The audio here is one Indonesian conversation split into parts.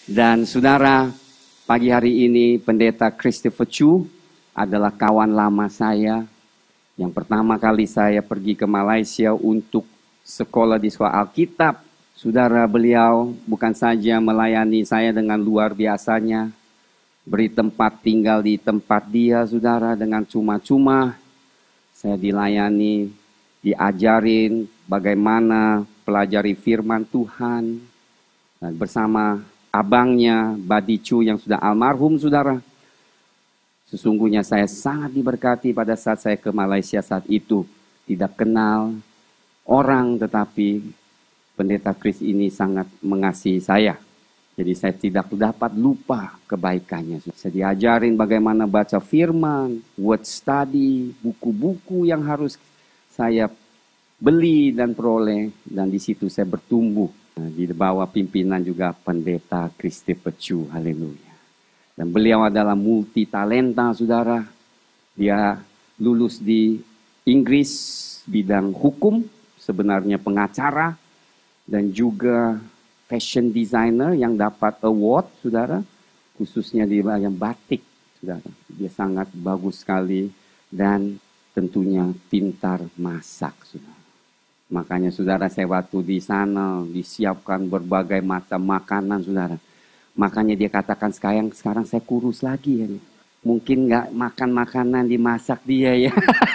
Dan saudara, pagi hari ini Pendeta Christopher Chu adalah kawan lama saya. Yang pertama kali saya pergi ke Malaysia untuk sekolah di sekolah Alkitab. Saudara, beliau bukan saja melayani saya dengan luar biasanya, beri tempat tinggal di tempat dia, saudara, dengan cuma-cuma. Saya dilayani, diajarin bagaimana pelajari firman Tuhan. Dan bersama abangnya, Badi Chu yang sudah almarhum, saudara. Sesungguhnya saya sangat diberkati pada saat saya ke Malaysia saat itu. Tidak kenal orang, tetapi Pendeta Chris ini sangat mengasihi saya. Jadi saya tidak dapat lupa kebaikannya. Saya diajarin bagaimana baca firman, word study, buku-buku yang harus saya beli dan peroleh. Dan di situ saya bertumbuh. Di bawah pimpinan juga Pendeta Christopher Chu, haleluya. Dan beliau adalah multi talenta, saudara. Dia lulus di Inggris bidang hukum, sebenarnya pengacara, dan juga fashion designer yang dapat award, saudara, khususnya di bagian batik, saudara. Dia sangat bagus sekali dan tentunya pintar masak, saudara. Makanya saudara, saya waktu di sana disiapkan berbagai macam makanan, saudara. Makanya dia katakan sekarang saya kurus lagi ya. Mungkin nggak makan makanan dimasak dia ya.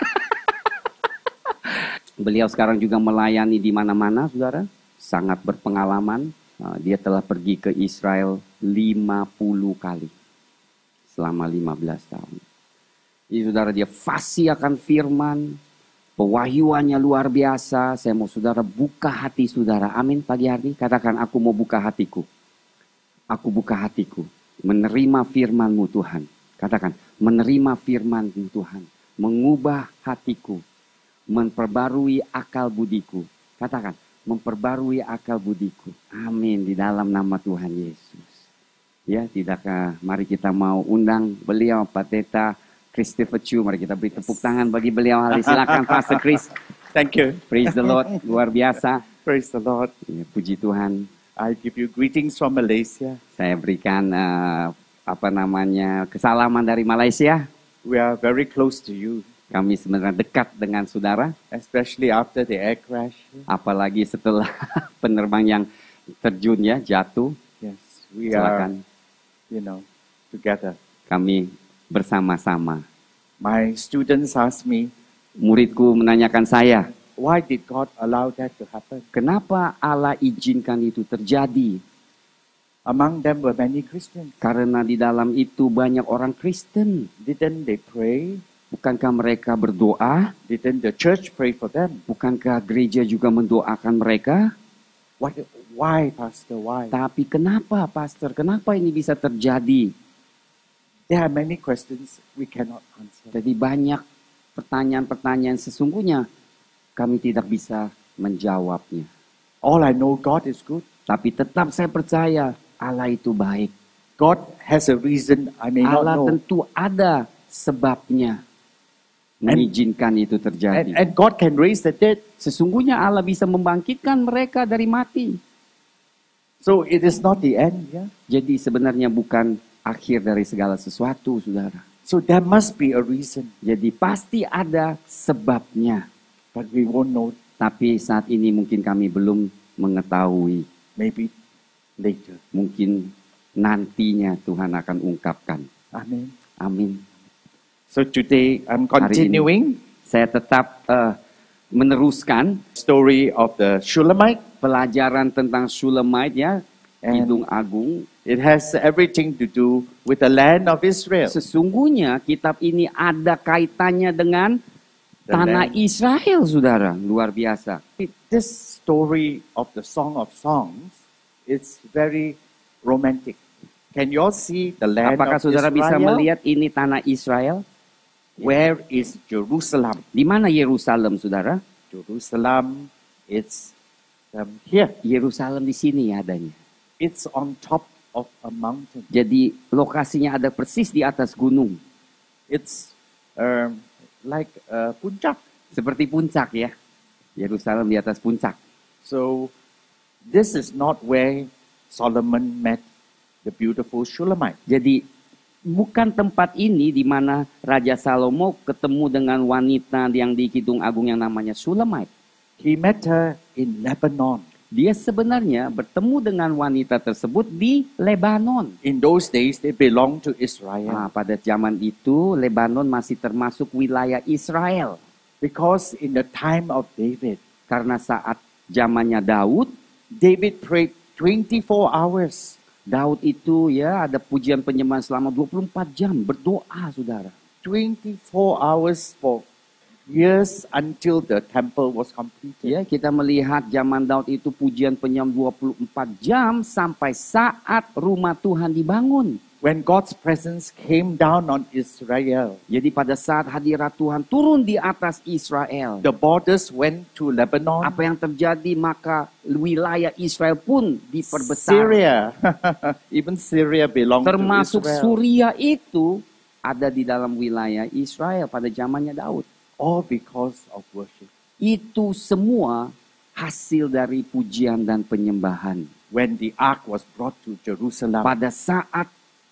Beliau sekarang juga melayani di mana-mana, saudara. Sangat berpengalaman. Dia telah pergi ke Israel 50 kali. Selama 15 tahun. Jadi saudara, dia fasih akan firman. Pewahyuannya luar biasa. Saya mau saudara buka hati saudara. Amin pagi hari. Katakan, aku mau buka hatiku. Aku buka hatiku. Menerima firman-Mu Tuhan. Katakan, menerima firman-Mu Tuhan. Mengubah hatiku. Memperbarui akal budiku. Katakan, memperbarui akal budiku. Amin. Di dalam nama Tuhan Yesus. Ya, tidakkah mari kita mau undang beliau, Pendeta Christopher Chu. Mari kita beri tepuk tangan bagi beliau. Silakan Pastor Chris. Thank you. Praise the Lord. Luar biasa. Praise the Lord. Ya, puji Tuhan. I give you greetings from Malaysia. Saya berikan kesalaman dari Malaysia. We are very close to you, Kami sebenarnya dekat dengan saudara. especially after the air crash. Apalagi setelah penerbang yang terjun ya, jatuh. Yes, we Silakan. are, together. Kami bersama-sama. My students ask me, Muridku menanyakan saya, why did God allow that to happen? kenapa Allah izinkan itu terjadi? Among them were many Christians. Karena di dalam itu banyak orang Kristen. Didn't they pray? Bukankah mereka berdoa? Didn't the church pray for them? Bukankah gereja juga mendoakan mereka? Why, Pastor? Why? Tapi kenapa, Pastor? Kenapa ini bisa terjadi? There are many questions we cannot answer. Jadi banyak pertanyaan-pertanyaan sesungguhnya kami tidak bisa menjawabnya. All I know, God is good. Tapi tetap saya percaya Allah itu baik. God has a reason I may not Allah know. tentu ada sebabnya mengizinkan itu terjadi. And God can raise the dead. Sesungguhnya Allah bisa membangkitkan mereka dari mati. So it is not the end, yeah? Jadi sebenarnya bukan akhir dari segala sesuatu, saudara. So there must be a reason, Jadi pasti ada sebabnya. but we won't know, Tapi saat ini mungkin kami belum mengetahui. maybe later. Mungkin nantinya Tuhan akan ungkapkan. Amen. Amin. So today I'm Hari ini continuing saya tetap meneruskan story of the Shulamite. pelajaran tentang Shulamite ya, And Kidung Agung. it has everything to do with the land of Israel. Sesungguhnya kitab ini ada kaitannya dengan The tanah land. Israel, saudara. Luar biasa. This story of the Song of Songs is very romantic. Can you all see the land Apakah of saudara bisa Israel? melihat ini tanah Israel? Where is Jerusalem? Di mana Yerusalem, saudara? Jerusalem, it's here. Yerusalem di sini adanya. It's on top of a mountain. Jadi lokasinya ada persis di atas gunung. It's like puncak. Seperti puncak ya. Yerusalem di atas puncak. So this is not where Solomon met the beautiful Shulamite. Jadi bukan tempat ini di mana Raja Salomo ketemu dengan wanita yang di Kidung Agung yang namanya Shulamite. He met her in Lebanon. Dia sebenarnya bertemu dengan wanita tersebut di Lebanon. In those days, they belonged to Israel. Pada zaman itu Lebanon masih termasuk wilayah Israel. Because in the time of David, Karena saat zamannya Daud, David prayed 24 hours. Daud itu ya ada pujian penyembahan selama 24 jam berdoa, saudara. 24 hours for years until the temple was completed. Ya, kita melihat zaman Daud itu pujian penyembah 24 jam sampai saat rumah Tuhan dibangun. When God's presence came down on Israel, Jadi pada saat hadirat Tuhan turun di atas Israel, the borders went to Lebanon, apa yang terjadi maka wilayah Israel pun diperbesar. Syria. Even Syria belonged Termasuk to Israel. Suria itu ada di dalam wilayah Israel pada zamannya Daud. All because of worship. Itu semua hasil dari pujian dan penyembahan. When the ark was brought to Jerusalem, Pada saat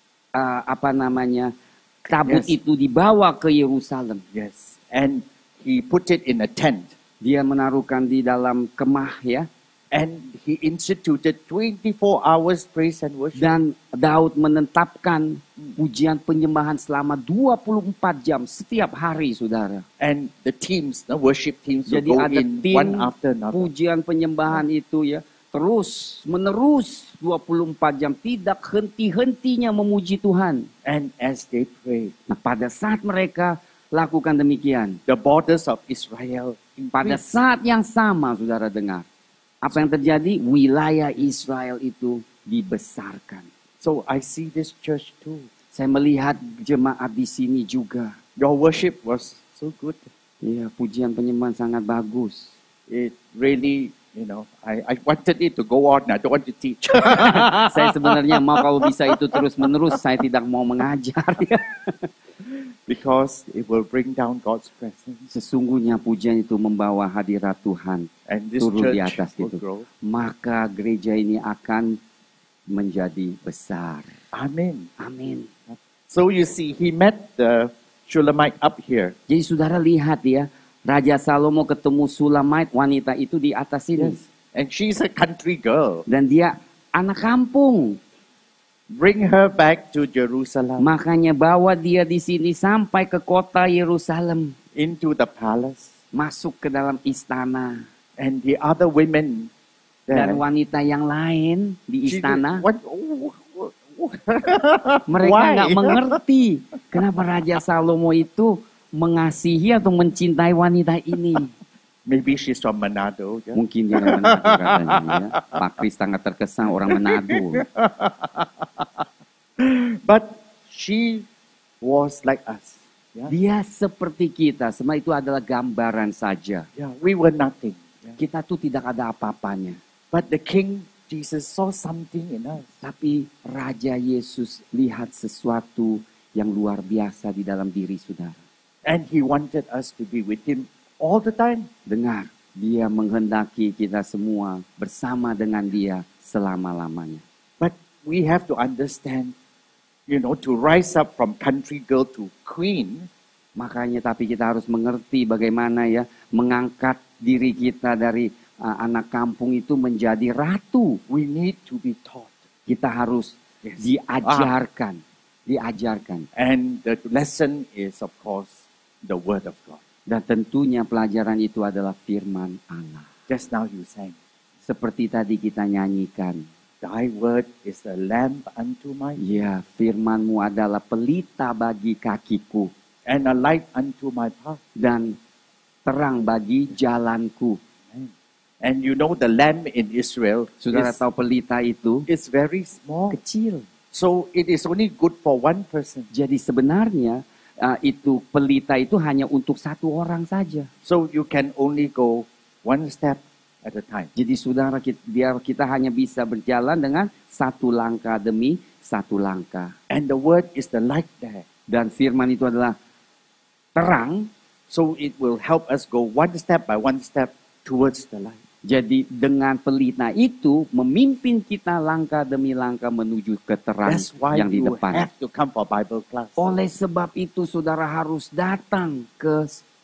tabut Yes. itu dibawa ke Yerusalem, yes, and he put it in a tent, dia menaruhkan di dalam kemah ya, and he instituted 24 hours praise and worship. dan Daud menetapkan pujian penyembahan selama 24 jam setiap hari, saudara. And the teams, the worship teams, will Jadi go ada in tim one after another. pujian penyembahan itu ya terus menerus 24 jam tidak henti-hentinya memuji Tuhan. And as they prayed, Nah, pada saat mereka lakukan demikian, the borders of Israel pada increased. saat yang sama, saudara dengar, apa yang terjadi? Wilayah Israel itu dibesarkan. So I see this church too. Saya melihat jemaat di sini juga. Your worship was so good. Iya, pujian penyembahan sangat bagus. It really, I wanted it to go on. I don't want to teach. Saya sebenarnya mau kalau bisa itu terus menerus. Saya tidak mau mengajar. Ya. Because it will bring down God's presence. Sesungguhnya pujian itu membawa hadirat Tuhan And this turun di church atas will itu. grow. Maka gereja ini akan menjadi besar. Amen. Amin. So you see, he met the Shulamite up here. Jadi saudara lihat ya, Raja Salomo ketemu Shulamite, wanita itu di atas ini. Yes. And she's a country girl. Dan dia anak kampung. Bring her back to Jerusalem, Makanya bawa dia di sini sampai ke kota Yerusalem. into the palace. Masuk ke dalam istana. And the other women Dan there, wanita yang lain di she istana, did- what- mereka Why? nggak mengerti kenapa Raja Salomo itu mengasihi atau mencintai wanita ini. Maybe she's from Manado. Yeah? Mungkin dia orang Manado katanya ya. Pak Kris sangat terkesan orang Manado. But she was like us. Yeah? Dia seperti kita, semua itu adalah gambaran saja. Yeah, we were nothing. Yeah? Kita tuh tidak ada apa-apanya. But the King Jesus saw something in us. Tapi Raja Yesus lihat sesuatu yang luar biasa di dalam diri saudara. And he wanted us to be with him all the time. Dengar, dia menghendaki kita semua bersama dengan dia selama-lamanya. But we have to understand, to rise up from country girl to queen, Makanya tapi kita harus mengerti bagaimana ya mengangkat diri kita dari anak kampung itu menjadi ratu. we need to be taught. Kita harus Yes. diajarkan. Diajarkan. And the lesson is, of course, the Word of God. Dan tentunya pelajaran itu adalah firman Allah. Just now you sang, Seperti tadi kita nyanyikan. Thy word is a lamp unto my feet Ya, firman-Mu adalah pelita bagi kakiku and a light unto my path. dan terang bagi jalanku. And the lamp in Israel Saudara tahu pelita itu is very small. kecil. So it is only good for one person. Jadi sebenarnya itu pelita itu hanya untuk satu orang saja. So you can only go one step at a time. Jadi saudara biar kita hanya bisa berjalan dengan satu langkah demi satu langkah. And the word is the light there. Dan firman itu adalah terang. So it will help us go one step by one step towards the light. Jadi dengan pelita itu memimpin kita langkah demi langkah menuju ke terang That's why yang di you depan. have to come for Bible class. Oleh sebab itu saudara harus datang ke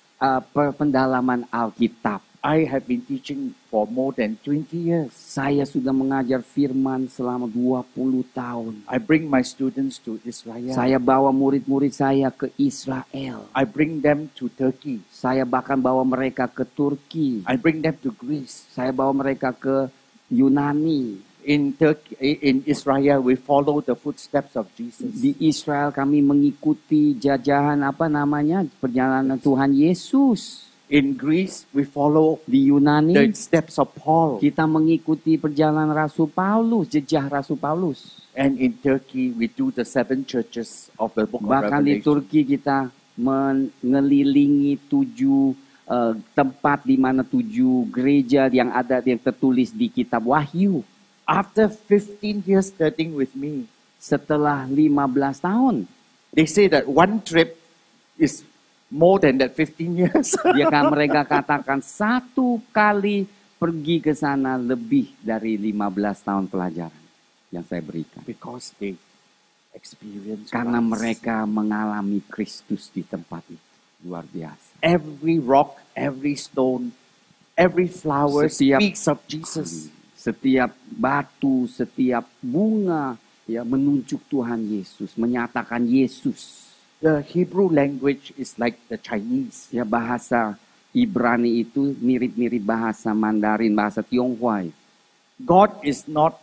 pendalaman Alkitab. I have been teaching for more than 20 years. Saya sudah mengajar firman selama 20 tahun. I bring my students to Israel. Saya bawa murid-murid saya ke Israel. I bring them to Turkey. Saya bahkan bawa mereka ke Turki. I bring them to Greece. Saya bawa mereka ke Yunani. In Israel, we follow the footsteps of Jesus. Di Israel kami mengikuti jajahan perjalanan Tuhan Yesus. In Greece, we follow Di Yunani the steps of Paul. kita mengikuti perjalanan Rasul Paulus, jejak Rasul Paulus. And in Turkey, we do the 7 churches of the book of Bahkan di Revelation. Turki kita mengelilingi 7 tempat di mana 7 gereja yang tertulis di kitab Wahyu. After 15 years studying with me, Setelah 15 tahun, they say that one trip is more than that 15 years. mereka katakan satu kali pergi ke sana lebih dari 15 tahun pelajaran yang saya berikan. Because they experience Karena Christ. mereka mengalami Kristus di tempat itu. Luar biasa. Every rock, every stone, every flower Setiap- speaks of Jesus. Setiap batu, setiap bunga ya menunjuk Tuhan Yesus, menyatakan Yesus. The Hebrew language is like the Chinese. Ya bahasa Ibrani itu mirip-mirip bahasa Mandarin, bahasa Tionghoa. God is not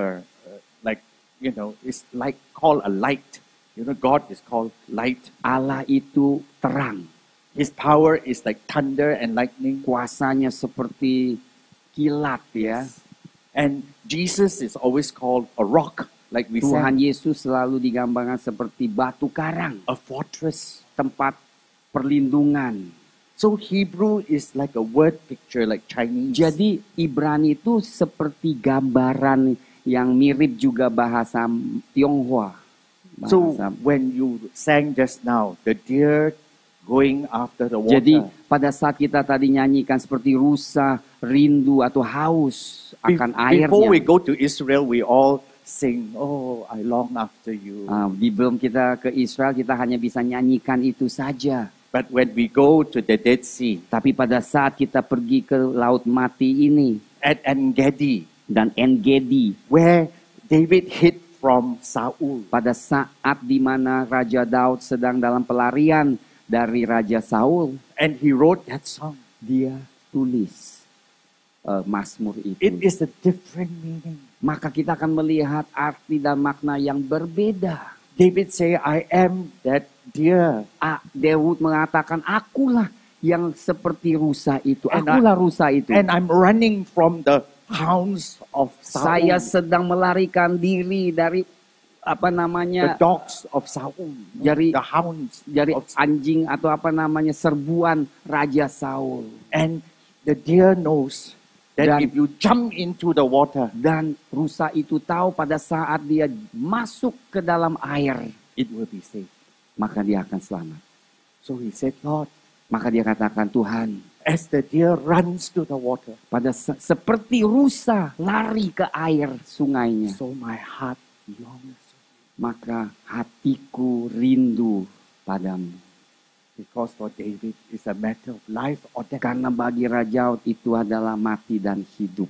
like, it's like called a light. God is called light. Allah itu terang. His power is like thunder and lightning. Kuasanya seperti kilat ya. And Jesus is always called a rock, like we Tuhan said, Yesus selalu digambarkan seperti batu karang, a fortress. tempat perlindungan. So Hebrew is like a word picture, like Chinese. Jadi Ibrani itu seperti gambaran yang mirip juga bahasa Tionghoa. So Bahasa. when you sang just now, the deer going after the water. Jadi pada saat kita tadi nyanyikan seperti rusa, rindu atau haus akan Before we airnya. go to Israel, we all sing, "Oh, I long after you." Sebelum kita ke Israel kita hanya bisa nyanyikan itu saja. But when we go to the Dead Sea, Tapi pada saat kita pergi ke Laut Mati ini at En-Gedi, dan En-Gedi, where David hid from Saul, pada saat di mana Raja Daud sedang dalam pelarian dari Raja Saul, and he wrote that song. dia tulis Mazmur It itu. is a different meaning. Maka kita akan melihat arti dan makna yang berbeda. David say, "I am that deer." Daud mengatakan, akulah yang seperti rusa itu. And Akulah rusa itu. And I'm running from the hounds of Saya Saul, sedang melarikan diri dari the dogs of Saul, Dari- the hounds dari of anjing atau serbuan Raja Saul. And the deer knows that Dan- if you jump into the water, Dan rusa itu tahu pada saat dia masuk ke dalam air, it will be safe. maka dia akan selamat. So he said, "Lord, Maka dia katakan, Tuhan, as the deer runs to the water, seperti rusa lari ke air sungainya, so my heart longs." maka hatiku rindu padamu. Because for David, it's a matter of life or death. Karena bagi Raja Daud itu adalah mati dan hidup.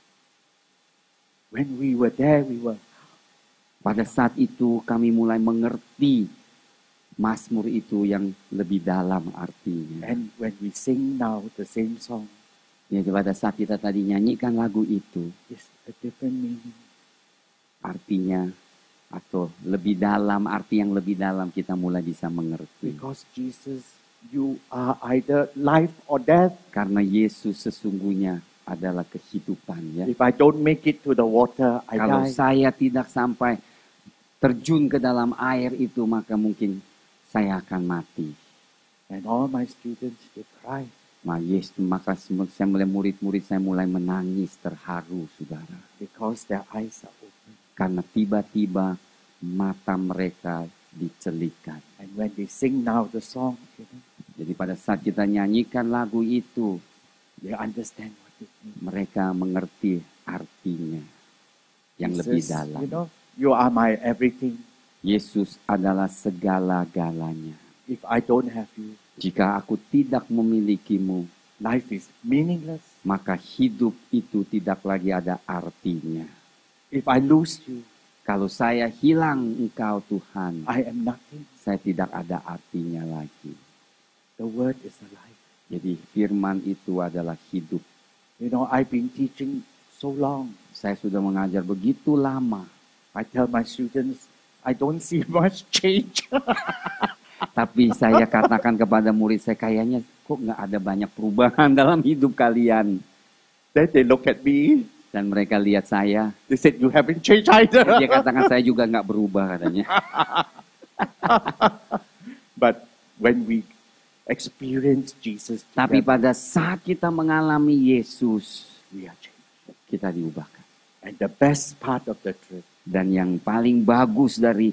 When we were there, we were, Pada saat itu kami mulai mengerti Mazmur itu yang lebih dalam artinya. and when we sing now the same song, Jadi pada saat kita tadi nyanyikan lagu itu, it's a different meaning. artinya atau lebih dalam, arti yang lebih dalam kita mulai bisa mengerti. Because Jesus, you are either life or death. Karena Yesus sesungguhnya adalah kehidupan ya. If I don't make it to the water, I Kalau die. saya tidak sampai terjun ke dalam air itu, maka mungkin saya akan mati. And all my students, they cry. Maka saya mulai murid-murid saya mulai menangis terharu, saudara. Because their eyes are open. Karena tiba-tiba mata mereka dicelikan. And when they sing now the song, Jadi pada saat kita nyanyikan lagu itu, they understand what it means. me. mereka mengerti artinya yang lebih Jesus, dalam. you know, you are my everything. Yesus adalah segala-galanya. If I don't have you, Jika aku tidak memilikimu, life is meaningless. maka hidup itu tidak lagi ada artinya. If I lose you, Kalau saya hilang Engkau Tuhan, I am nothing. saya tidak ada artinya lagi. The word is alive. Jadi firman itu adalah hidup. You know, I've been teaching so long. Saya sudah mengajar begitu lama. I tell my students, I don't see much change. Tapi saya katakan kepada murid saya, kayaknya kok nggak ada banyak perubahan dalam hidup kalian. Then they look at me. Dan mereka lihat saya. They said, you haven't changed either. Dia katakan saya juga nggak berubah katanya. But when we experience Jesus Tapi together, pada saat kita mengalami Yesus, we are changed. kita diubahkan. And the best part of the trip Dan yang paling bagus dari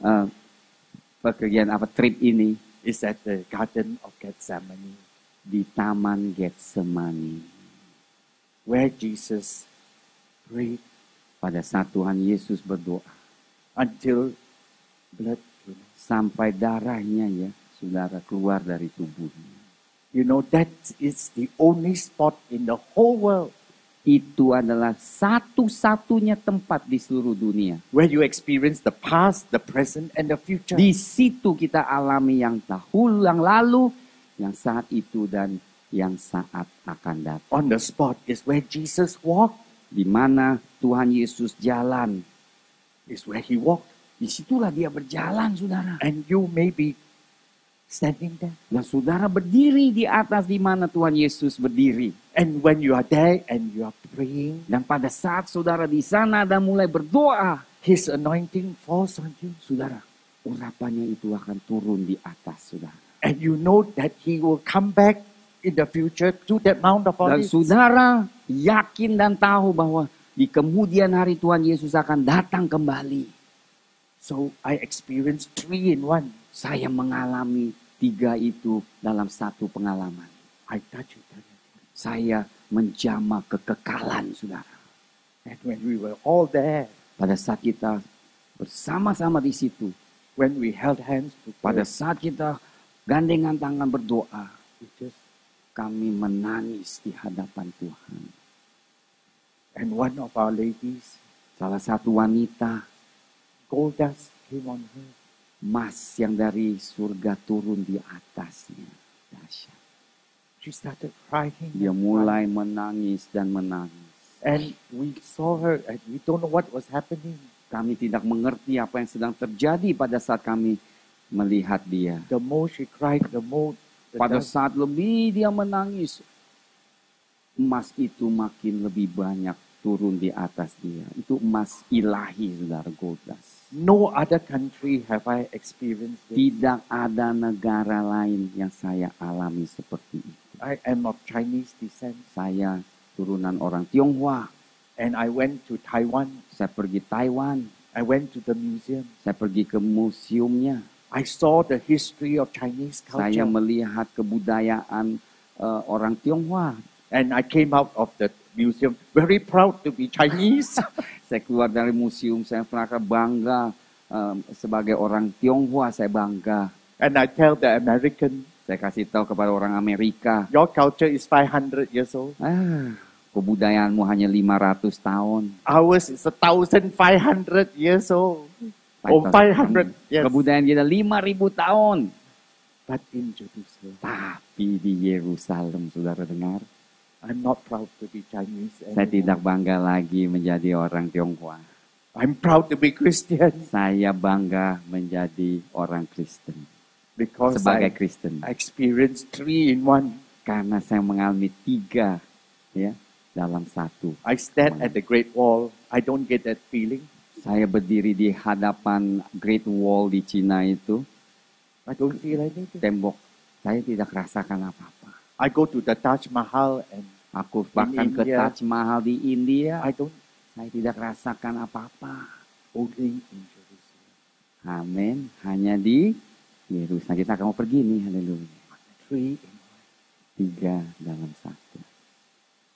pekerjaan trip ini is at the Garden of Gethsemane, di Taman Getsemani. where Jesus prayed Pada saat Tuhan Yesus berdoa, until blood came. sampai darahnya ya, saudara, keluar dari tubuhnya. You know, that is the only spot in the whole world Itu adalah satu-satunya tempat di seluruh dunia. where you experience the past, the present, and the future. Di situ kita alami yang dahulu, yang lalu, yang saat itu, dan yang saat akan datang. On the spot is where Jesus walked, Di mana Tuhan Yesus jalan, is where he walked. disitulah dia berjalan, saudara. And you may be standing there. Dan saudara berdiri di atas di mana Tuhan Yesus berdiri. And when you are there and you are praying, Dan pada saat saudara di sana dan mulai berdoa, his anointing falls on you. saudara, urapannya itu akan turun di atas, saudara. And you know that he will come back in the future to that Mount of Dan Olives. saudara yakin dan tahu bahwa di kemudian hari Tuhan Yesus akan datang kembali. So I experienced 3 in 1. Saya mengalami 3 itu dalam satu pengalaman. I touch eternity. Saya menjamah kekekalan, saudara. And when we were all there, Pada saat kita bersama-sama di situ, when we held hands to pada pray, saat kita gandengan tangan berdoa, we just, kami menangis di hadapan Tuhan. and one of our ladies, Salah satu wanita, gold dust came on her. emas yang dari surga turun di atasnya. Dahsyat. She started crying. Dia and mulai crying. menangis dan menangis. And we saw her and we don't know what was happening. Kami tidak mengerti apa yang sedang terjadi pada saat kami melihat dia. The more she cried, the more the Pada dust. saat lebih dia menangis, emas itu makin lebih banyak turun di atas dia. Itu emas ilahi, saudara, gold dust. No other country have I experienced it. Tidak ada negara lain yang saya alami seperti itu. I am of Chinese descent Saya turunan orang Tionghoa. and I went to Taiwan. Saya pergi Taiwan. I went to the museum. Saya pergi ke museumnya. I saw the history of Chinese Saya culture. melihat kebudayaan orang Tionghoa. And I came out of the museum very proud to be Chinese. Saya keluar dari museum, saya merasa bangga sebagai orang Tionghoa, saya bangga. And I tell the American, Saya kasih tahu kepada orang Amerika, your culture is 500 years old. kebudayaanmu hanya 500 tahun. Ours is 1,500 years old. Oh, 500 years. Kebudayaan kita 5.000 tahun. But in Jerusalem, Tapi di Yerusalem, saudara dengar, I'm not proud to be Chinese saya anymore. tidak bangga lagi menjadi orang Tionghoa. I'm proud to be Christian Saya bangga menjadi orang Kristen. because Sebagai I Kristen. experienced 3 in 1. Karena saya mengalami 3 ya dalam satu. I stand at the Great Wall. I don't get that feeling. Saya berdiri di hadapan Great Wall di Cina itu, I don't feel anything. tembok. Saya tidak rasakan apa-apa. I go to the Taj Mahal and Aku bahkan ke India. Taj Mahal di India, I don't, saya tidak rasakan apa-apa. only in Jerusalem. Amin. Hanya di Yerusalem. Kita akan mau pergi nih, haleluya. 3 in 1. 3 dalam 1.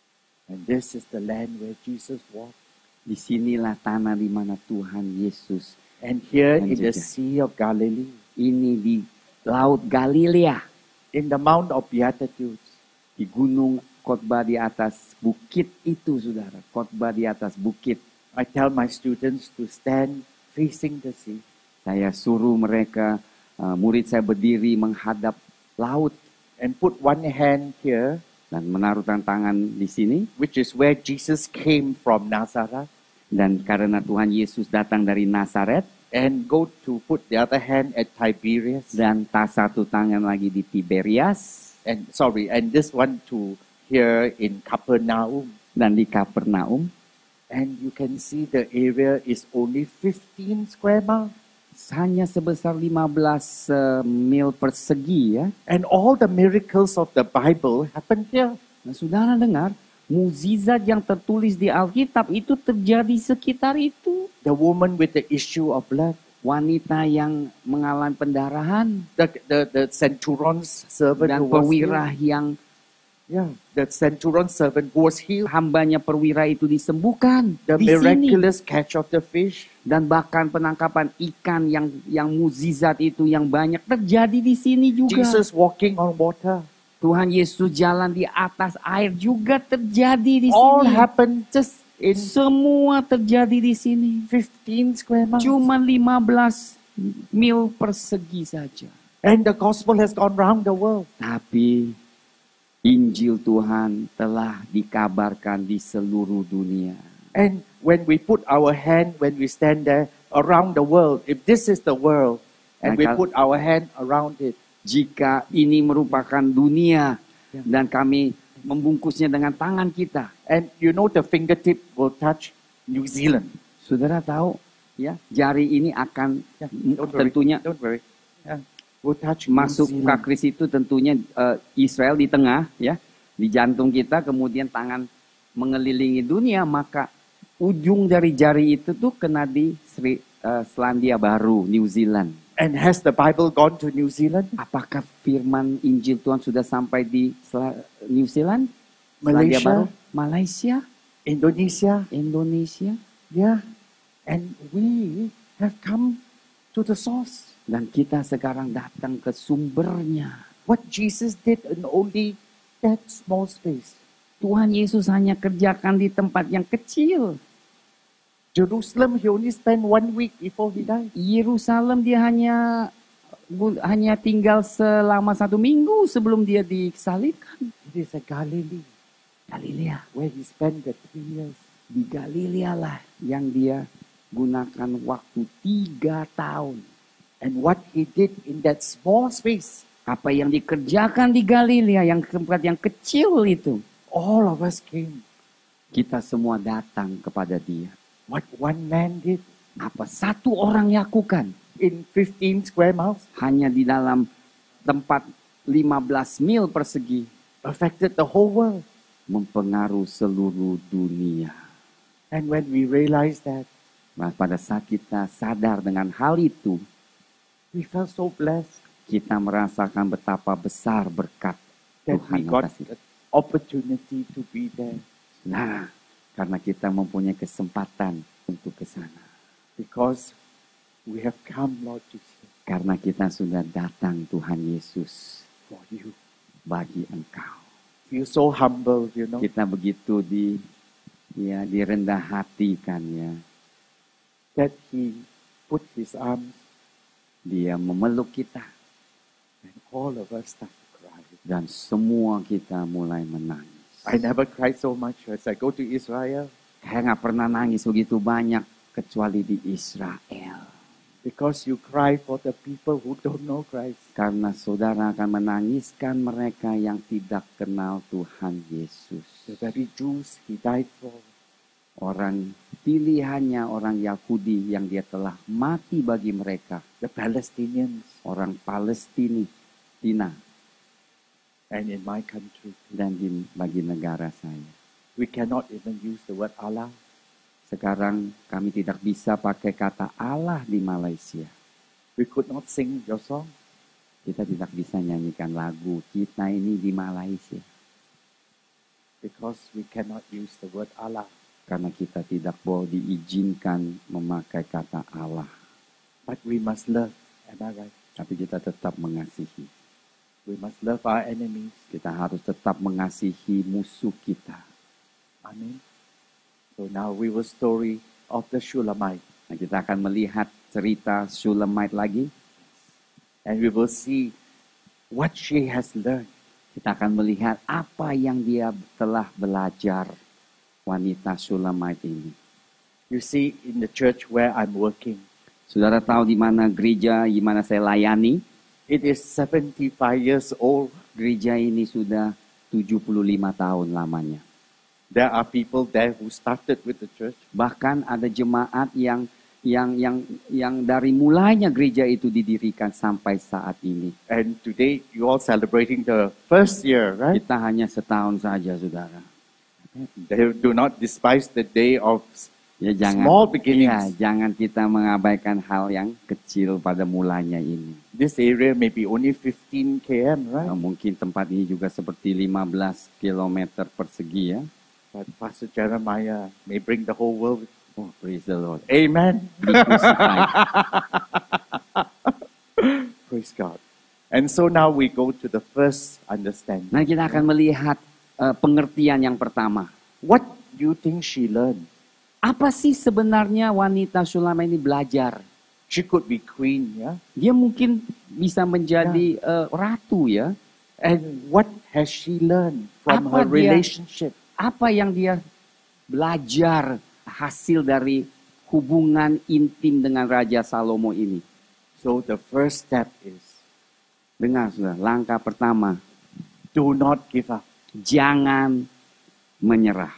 And this is the land where Jesus walked. Disinilah tanah di mana Tuhan Yesus. And here in the Menjejak. Sea of Galilee, Ini di Laut Galilea, in the Mount of Beatitudes, di gunung khotbah di atas bukit itu, saudara. Khotbah di atas bukit. I tell my students to stand facing the sea. Saya suruh mereka, murid saya berdiri menghadap laut And put one hand here, dan menaruh tangan di sini. which is where Jesus came from Nazareth, Dan karena Tuhan Yesus datang dari Nazaret, and go to put the other hand at Tiberias, dan tas satu tangan lagi di Tiberias, and this one to here in Capernaum. dan di Kapernaum. And you can see the area is only 15 square miles. Hanya sebesar 15 mil persegi ya. And all the miracles of the Bible happened here. Nah, saudara dengar, mukjizat yang tertulis di Alkitab itu terjadi sekitar itu. The woman with the issue of blood, Wanita yang mengalami pendarahan the centurion's servant dan who was perwira healed. yang The centurion's servant who was healed. hambanya perwira itu disembuhkan The di sini. miraculous catch of the fish. Dan bahkan penangkapan ikan yang mukjizat itu yang banyak terjadi di sini juga. Jesus walking on water. Tuhan Yesus jalan di atas air juga terjadi di All sini. happened just in Semua terjadi di sini. 15 square miles. Cuma 15 mil persegi saja. And the gospel has gone round the world. Tapi Injil Tuhan telah dikabarkan di seluruh dunia. And when we put our hand, when we stand there around the world, if this is the world, and we put our hand around it, Jika ini merupakan dunia Ya. dan kami membungkusnya dengan tangan kita. and you know the fingertip will touch New Zealand. Saudara tahu ya, jari ini akan Don't worry. tentunya Don't worry. Will touch masuk New ke Zealand. kris itu tentunya Israel di tengah ya, di jantung kita, kemudian tangan mengelilingi dunia, maka ujung dari jari itu tuh kena di Selandia Baru, New Zealand. And has the Bible gone to New Zealand? Apakah firman Injil Tuhan sudah sampai di New Zealand? Selandia Malaysia? Baru, Malaysia, Indonesia? Indonesia, Yeah. And we have come to the source. dan kita sekarang datang ke sumbernya. What Jesus did in only that small space. Tuhan Yesus hanya kerjakan di tempat yang kecil. Jerusalem, he only spent 1 week before he died. Yerusalem dia hanya tinggal selama 1 minggu sebelum dia disalibkan. It is a Galilee Galilea. where he spent the 3 years. Di Galilea lah yang dia gunakan waktu 3 tahun. And what he did in that small space, Apa yang dikerjakan di Galilea, yang tempat yang kecil itu, all of us came. kita semua datang kepada dia. What one man did Apa satu orang lakukan in 15 square miles hanya di dalam tempat 15 mil persegi affected the whole world. mempengaruhi seluruh dunia. And when we realized that, Nah, pada saat kita sadar dengan hal itu, we felt so blessed kita merasakan betapa besar berkat that Tuhan we got atas itu. the opportunity to be there. Nah, karena kita mempunyai kesempatan untuk ke sana. Because we have come, Lord Jesus, Karena kita sudah datang Tuhan Yesus for you. bagi engkau. Feel so humble, you know, Kita begitu direndah hati kan ya. that he put his arms Dia memeluk kita and all of us start to cry. dan semua kita mulai menangis. I never cried so much as I go to Israel Saya nggak pernah nangis begitu banyak kecuali di Israel. because you cry for the people who don't know Christ. Karena saudara akan menangiskan mereka yang tidak kenal Tuhan Yesus. The very Jews he died for. Orang pilihannya orang Yahudi yang dia telah mati bagi mereka. The Palestinians Orang Palestina and in my country. dan bagi negara saya. We cannot even use the word Allah. Sekarang kami tidak bisa pakai kata Allah di Malaysia. We could not sing your song. Kita tidak bisa nyanyikan lagu kita ini di Malaysia. Because we cannot use the word Allah. Karena kita tidak boleh diizinkan memakai kata Allah. But we must love. Am I right? Tapi kita tetap mengasihi. We must love our enemies. Kita harus tetap mengasihi musuh kita. Amen. So now we will story of the Shulamite. Nah, kita akan melihat cerita Shulamite lagi. And we will see what she has learned. Kita akan melihat apa yang dia telah belajar, wanita Shulamite ini. You see, in the church where I'm working, Saudara tahu di mana gereja, di mana saya layani? it is 75 years old. Gereja ini sudah 75 tahun lamanya. There are people there who started with the church. Bahkan ada jemaat yang dari mulanya gereja itu didirikan sampai saat ini. And today you all celebrating the first year, right? Kita hanya setahun saja, saudara. They do not despise the day of Ya small jangan, beginnings. jangan kita mengabaikan hal yang kecil pada mulanya ini. This area may be only 15 km, right? Mungkin tempat ini juga seperti 15 km persegi ya. But Pastor Jeremiah may bring the whole world. Oh, praise the Lord. Amen. Dikrusified. Praise God. And so now we go to the first understanding. Nah, kita akan melihat pengertian yang pertama. What do you think she learned? Apa sih sebenarnya wanita Shulamite ini belajar? She could be queen, yeah? Dia mungkin bisa menjadi ratu ya. And what has she learned from Apa her dia- relationship? Apa yang dia belajar hasil dari hubungan intim dengan Raja Salomo ini? So the first step is Dengar sudah, langkah pertama, do not give up. jangan menyerah.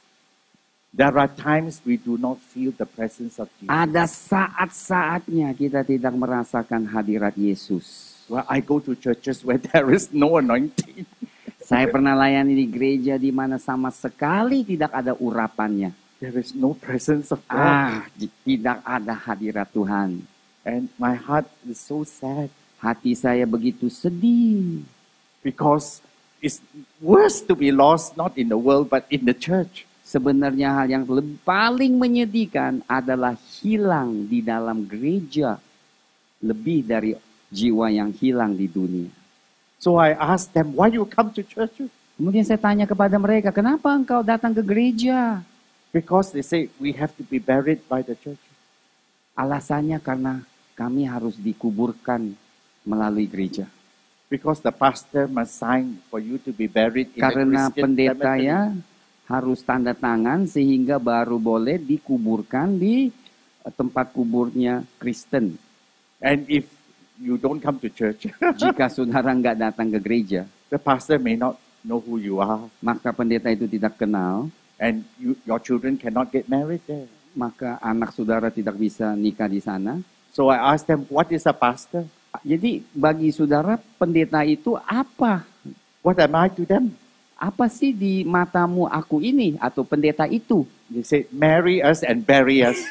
There are times we do not feel the presence of Jesus. Ada saat-saatnya kita tidak merasakan hadirat Yesus. Well, I go to churches where there is no anointing. Saya pernah layani di gereja di mana sama sekali tidak ada urapannya. There is no presence of God. Tidak ada hadirat Tuhan. And my heart is so sad Hati saya begitu sedih. because it's worse to be lost not in the world but in the church. Sebenarnya hal yang paling menyedihkan adalah hilang di dalam gereja. Lebih dari jiwa yang hilang di dunia. So I asked them, why you come to church? Kemudian saya tanya kepada mereka, kenapa engkau datang ke gereja? Because they say we have to be buried by the church. Alasannya karena kami harus dikuburkan melalui gereja. Because the pastor must sign for you to be buried in Karena a Christian pendeta cemetery. ya harus tanda tangan sehingga baru boleh dikuburkan di tempat kuburnya Kristen. And if you don't come to church, Jika saudara nggak datang ke gereja, the pastor may not know who you are. maka pendeta itu tidak kenal, And your children cannot get married there. maka anak saudara tidak bisa nikah di sana. So I asked them, what is a pastor? Jadi bagi saudara pendeta itu apa? What am I to them? Apa sih di matamu aku ini atau pendeta itu? They say, marry us and bury us.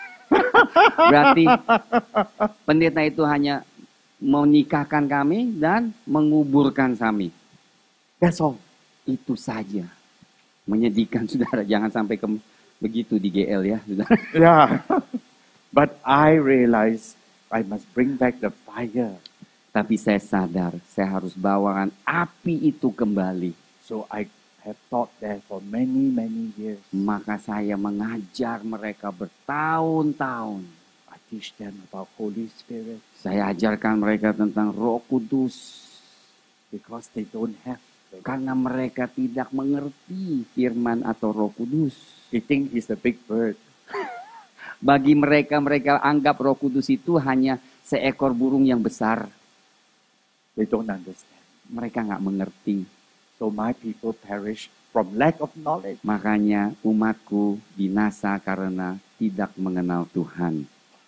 Berarti pendeta itu hanya menikahkan kami dan menguburkan kami. That's all. Itu saja. Menyedihkan saudara, jangan sampai begitu di GL ya, saudara. Yeah. But I realized I must bring back the fire. Tapi saya sadar, saya harus bawakan api itu kembali. So I have taught there for many, many years. Maka saya mengajar mereka bertahun-tahun. I teach them about Holy Spirit Saya ajarkan mereka tentang Roh Kudus. because they don't have. Karena mereka tidak mengerti firman atau Roh Kudus. They think he's a big bird. Bagi mereka, mereka anggap Roh Kudus itu hanya seekor burung yang besar. They don't understand. Mereka nggak mengerti. So my people perish from lack of knowledge. Makanya umatku binasa karena tidak mengenal Tuhan.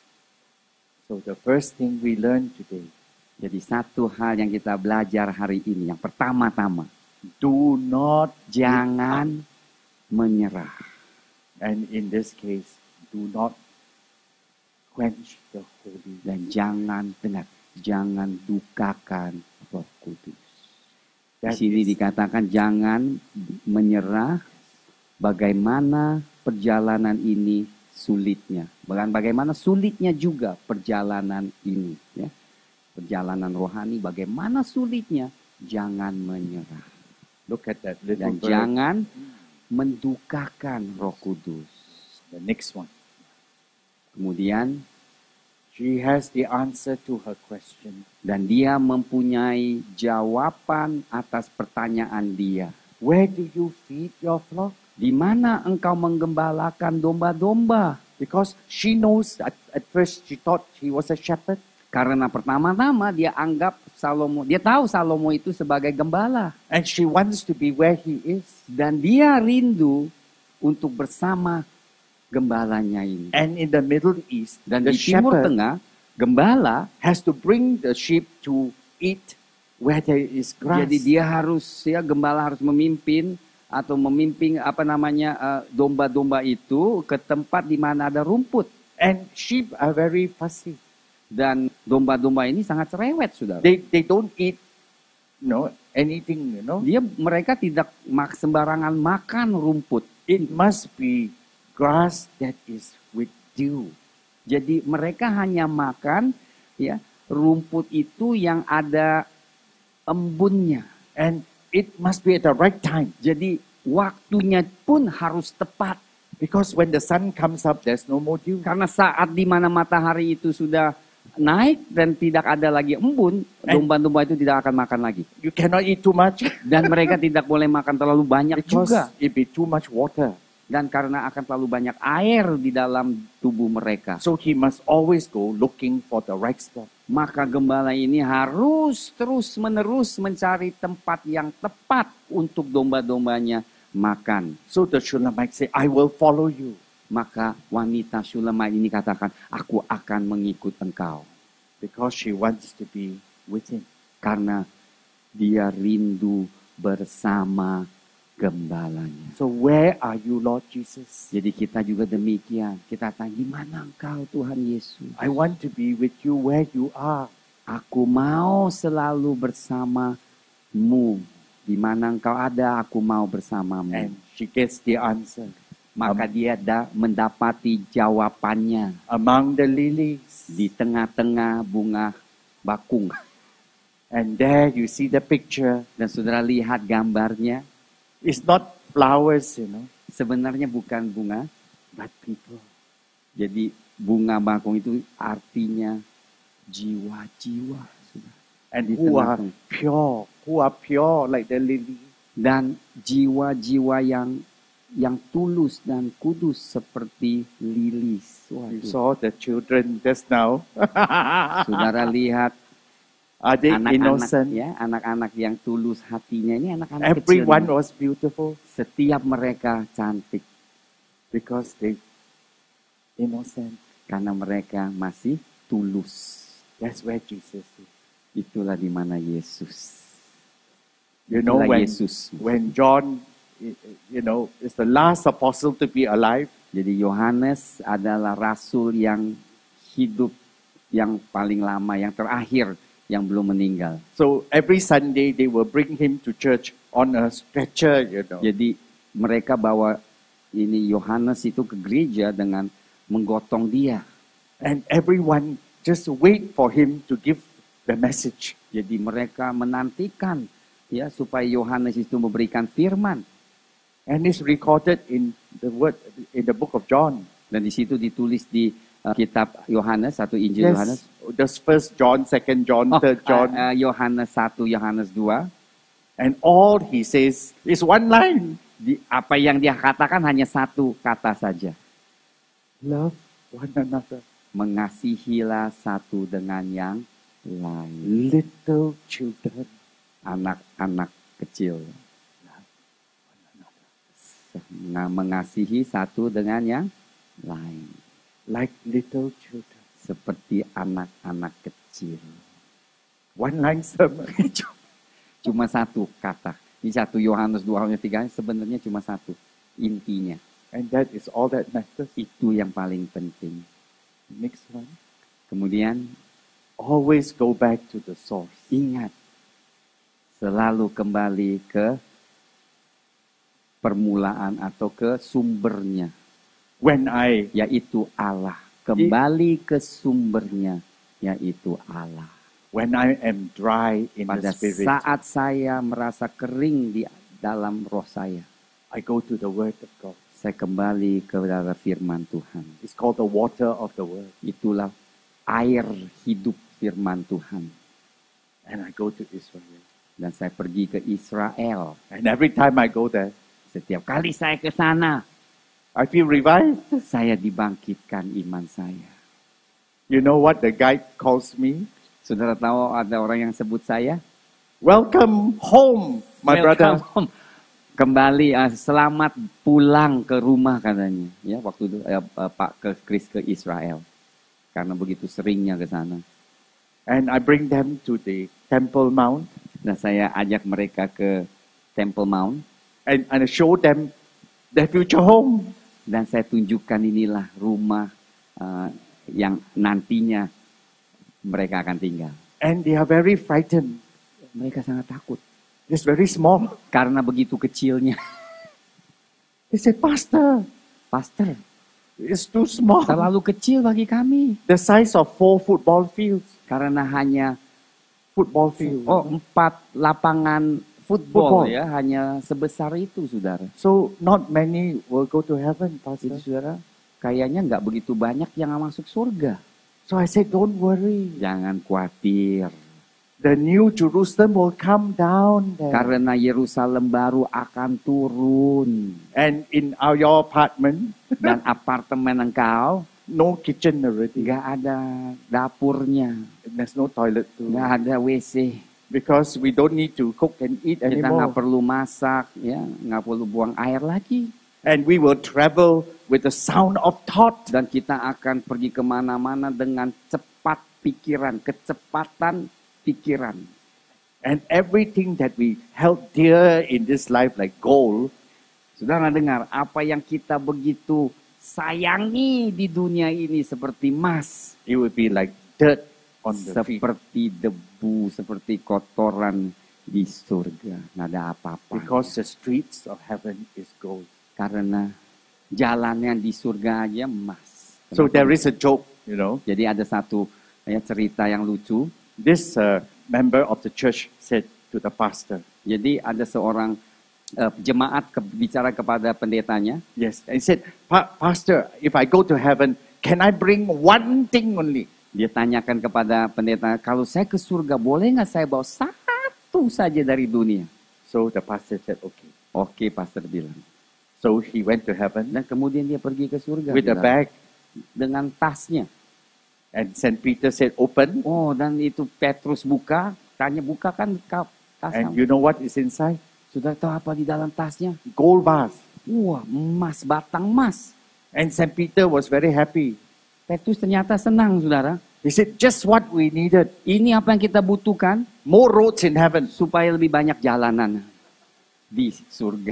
So the first thing we learn today, Jadi satu hal yang kita belajar hari ini, yang pertama-tama, do not, jangan menyerah. and in this case, do not quench the Holy. Dan jangan, dengar, jangan dukakan Roh Kudus. Di That sini is- dikatakan jangan menyerah, bagaimana perjalanan ini sulitnya. Bagaimana sulitnya juga perjalanan ini. Ya. Perjalanan rohani, bagaimana sulitnya, jangan menyerah. Look at that little Dan bird. jangan mendukakan Roh Kudus. The next one. Kemudian, She has the answer to her question. dan dia mempunyai jawaban atas pertanyaan dia. Where do you feed your flock? Di mana engkau menggembalakan domba-domba? Because she knows at first she thought he was a shepherd. Karena pertama-tama dia anggap Salomo, dia tahu Salomo itu sebagai gembala. And she wants to be where he is. Dan dia rindu untuk bersama gembalanya ini. And in the Middle East, Dan the di Timur shepherd Tengah, gembala, has to bring the sheep to eat where there is grass. jadi dia harus, ya gembala harus memimpin atau memimpin domba-domba itu ke tempat di mana ada rumput. And sheep are very fussy. Dan domba-domba ini sangat cerewet, saudara. They don't eat anything, Mereka tidak sembarangan makan rumput. It must be grass that is with dew. Jadi mereka hanya makan ya rumput itu yang ada embunnya. And it must be at the right time. Jadi waktunya pun harus tepat. Because when the sun comes up, there's no more dew. Karena saat di mana matahari itu sudah naik dan tidak ada lagi embun, domba-domba itu tidak akan makan lagi. You cannot eat too much. Dan mereka tidak boleh makan terlalu banyak Because juga. it be too much water. Dan karena akan terlalu banyak air di dalam tubuh mereka. So he must always go looking for the right spot. Maka gembala ini harus terus-menerus mencari tempat yang tepat untuk domba-dombanya makan. So the Shulamite say, I will follow you. Maka wanita Shulamite ini katakan, aku akan mengikut engkau. Because she wants to be with him. Karena dia rindu bersama gembalanya. So where are you, Lord Jesus? Jadi kita juga demikian. Kita tanya, di mana engkau Tuhan Yesus? I want to be with you where you are. Aku mau selalu bersamamu. Di mana engkau ada, aku mau bersamamu. And she gets the answer. Maka dia mendapati jawabannya Among the lilies. di tengah-tengah bunga bakung. And there you see the picture. Dan saudara lihat gambarnya. It's not flowers, Sebenarnya bukan bunga, but people. jadi bunga bakung itu artinya jiwa-jiwa. And Di who are tengah-tengah. pure like the lily. Dan jiwa-jiwa yang tulus dan kudus seperti lilis. You Waduh. saw the children just now. Saudara lihat Are they anak-anak innocent? ya, anak-anak yang tulus hatinya ini anak-anak Everyone kecil. was beautiful Setiap mereka cantik because they innocent. karena mereka masih tulus. That's where Jesus is. Itulah di mana Yesus. You know Itulah when Yesus. John, is the last apostle to be alive. Jadi Yohanes adalah rasul yang hidup yang paling lama, yang terakhir, yang belum meninggal. So every Sunday they will bring him to church on a stretcher, Jadi mereka bawa ini Yohanes itu ke gereja dengan menggotong dia. And everyone just wait for him to give the message. Jadi mereka menantikan ya supaya Yohanes itu memberikan firman. And it's recorded in the book of John. Dan di situ ditulis di kitab Yohanes, satu Injil Yohanes. There's 1 John, 2 John, 3 John. Yohanes 1, Yohanes 2. And all he says is one line. Apa yang dia katakan hanya satu kata saja. Love one another. Mengasihilah satu dengan yang lain. Little children. Anak-anak kecil. Mengasihi satu dengan yang lain. Like little children. Seperti anak-anak kecil. One line sermon. Cuma satu kata. Ini 1 Yohanes 2 ayat 3 sebenarnya cuma satu. Intinya. And that is all that matters. Itu yang paling penting. Next one. Kemudian Always go back to the source. ingat. Selalu kembali ke permulaan atau ke sumbernya, When I yaitu Allah. Kembali ke sumbernya, yaitu Allah. am dry in the Pada spirit, saat saya merasa kering di dalam roh saya, I go to the Word of God. saya kembali kepada firman Tuhan. It's called the water of the Word. Itulah air hidup firman Tuhan. And I go to Israel. Dan saya pergi ke Israel. And every time I go there, Setiap kali saya ke sana, I feel revived. saya dibangkitkan iman saya. You know what the guide calls me? Saudara tahu ada orang yang sebut saya? Welcome home, my brother. Welcome home. Kembali, selamat pulang ke rumah katanya. Ya, waktu itu Pak Chris ke Israel. Karena begitu seringnya ke sana. And I bring them to the Temple Mount Dan saya ajak mereka ke Temple Mount. and I show them their future home. Dan saya tunjukkan inilah rumah yang nantinya mereka akan tinggal. And they are very frightened. Mereka sangat takut. It's very small. Karena begitu kecilnya. They said, Pastor, Pastor, it's too small. terlalu kecil bagi kami. The size of 4 football fields. Karena hanya Football field. 4 lapangan football Football. ya, hanya sebesar itu, saudara. So not many will go to heaven, Jadi Pastor. saudara, kayaknya nggak begitu banyak yang masuk surga. So I said, don't worry. Jangan khawatir. The new Jerusalem will come down there. Karena Yerusalem baru akan turun. And in your apartment, Dan apartemen engkau no kitchen already. nggak ada dapurnya. There's no toilet too. Nggak ada WC. Because we don't need to cook and eat Kita nggak anymore. perlu masak, ya, nggak perlu buang air lagi. And we will travel with the sound of thought. Dan kita akan pergi kemana-mana dengan cepat pikiran, kecepatan pikiran. And everything that we held dear in this life like gold, Saudara dengar, apa yang kita begitu sayangi di dunia ini seperti emas, it will be like dirt on the feet. seperti debu, seperti kotoran di surga. Nggak ada apa-apa. Because the streets of heaven is gold. Karena jalannya di surga aja emas. So Kenapa? there is a joke, you know. Jadi ada satu cerita yang lucu. This member of the church said to the pastor, Jadi ada seorang jemaat bicara kepada pendetanya. yes, and he said, Pastor, if I go to heaven, can I bring one thing only? Dia tanyakan kepada pendeta, kalau saya ke surga boleh nggak saya bawa satu saja dari dunia? So the pastor said, okay. Oke, pastor bilang. So he went to heaven Dan kemudian dia pergi ke surga. with a saudara, bag. dengan tasnya. And St. Peter said, open. Oh, dan itu Petrus buka, tanya buka kan tasnya. And you know what is inside? Sudah tahu apa di dalam tasnya? Gold bars. Wah, emas, batang emas. And St. Peter was very happy. Petrus ternyata senang, saudara. He said, just what we needed. Ini apa yang kita butuhkan More roads in heaven. supaya lebih banyak jalanan di surga.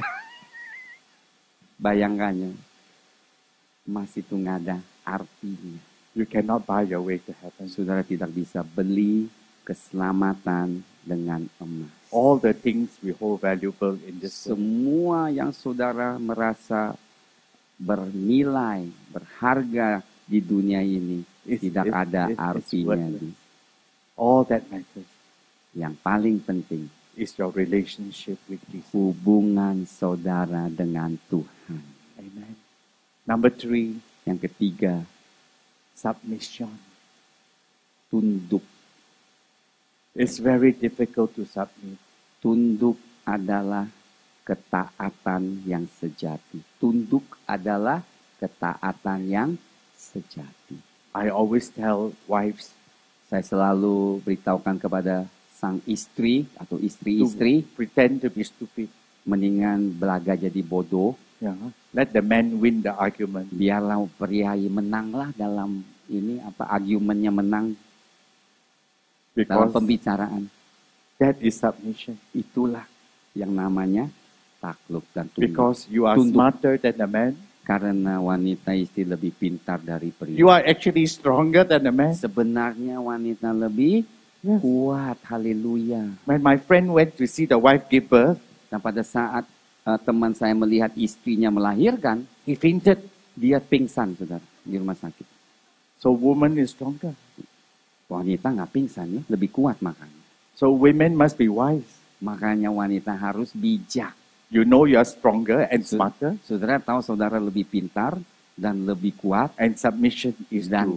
Bayangkannya, emas itu nggak ada artinya. You cannot buy your way to heaven. Saudara tidak bisa beli keselamatan dengan emas. All the things we hold valuable in this world. Semua yang saudara merasa bernilai, berharga di dunia ini tidak ada it's artinya. worthless. All that matters Yang paling penting, is your relationship with Jesus. hubungan saudara dengan Tuhan. Amen. Number 3, Yang ketiga, submission. tunduk. It's very difficult to submit. Tunduk adalah ketaatan yang sejati. Tunduk adalah ketaatan yang sejati. I always tell wives Saya selalu beritahukan kepada sang istri atau to istri-istri, pretend to be stupid. mendingan belaga jadi bodoh. Yeah. Let the man win the argument. Biarlah pria menanglah dalam ini argumennya menang dalam Because pembicaraan. that is submission. Itulah yang namanya takluk dan tunduk. Because you are Tunduk. smarter than the man. Karena wanita istri lebih pintar dari pria. You are actually stronger than the man. Sebenarnya wanita lebih kuat. Haleluya. When my friend went to see the wife give birth, Dan pada saat teman saya melihat istrinya melahirkan, he fainted. dia pingsan, saudara, di rumah sakit. So woman is stronger. Wanita nggak pingsan ya, lebih kuat makanya. So women must be wise. Makanya wanita harus bijak. You know you are stronger and smarter, Saudara tahu saudara lebih pintar dan lebih kuat and submission is dan to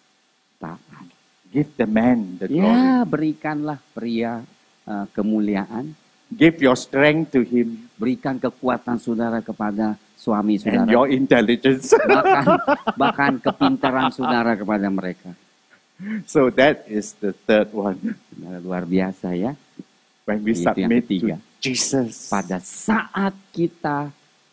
taat. give the man the glory. Ya, berikanlah pria kemuliaan. Give your strength to him Berikan kekuatan saudara kepada suami and saudara. your intelligence. Bahkan kepintaran saudara kepada mereka. So that is the third one. Saudara, luar biasa ya. When we Itu yang submit ketiga. to Jesus. Pada saat kita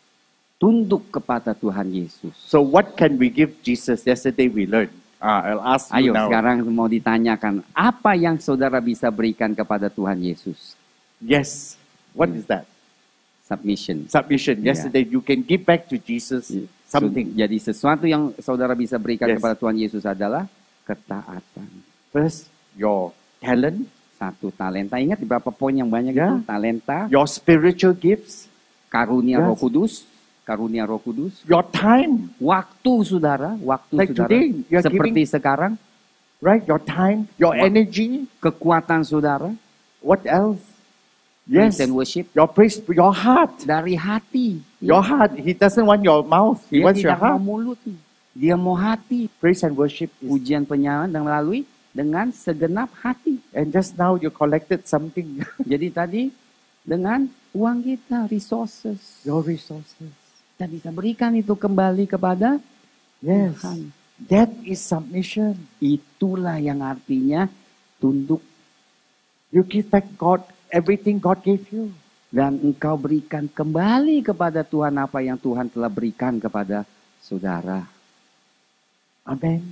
tunduk kepada Tuhan Yesus. So what can we give Jesus? Yesterday we learned. I'll ask you Ayo now. sekarang mau ditanyakan, apa yang saudara bisa berikan kepada Tuhan Yesus? Yes. What is that? Submission. Submission. Yeah. Yesterday you can give back to Jesus something. Jadi sesuatu yang saudara bisa berikan Yes. kepada Tuhan Yesus adalah ketaatan. First, your talent, Satu, talenta. Ingat di berapa poin yang banyak Ya. itu? Talenta, your spiritual gifts, karunia Yes. Roh Kudus, karunia Roh Kudus, your time, waktu saudara, Like saudara. today, you are Seperti giving- sekarang, right? Your time, your What? energy. kekuatan saudara, What else? praise Yes. and worship Your praise, your heart. dari hati. Your heart. He doesn't want your mouth. He Dia wants your tidak mau heart. mulut, dia mau hati. Praise and worship is. Pujian penyalaan dan melalui dengan segenap hati. And just now you collected something. Jadi tadi dengan uang kita, resources. Your resources. Kita bisa berikan itu kembali kepada Yes. Tuhan. That is submission. Itulah yang artinya tunduk You give back God everything God gave you. dan engkau berikan kembali kepada Tuhan apa yang Tuhan telah berikan kepada saudara. Amen.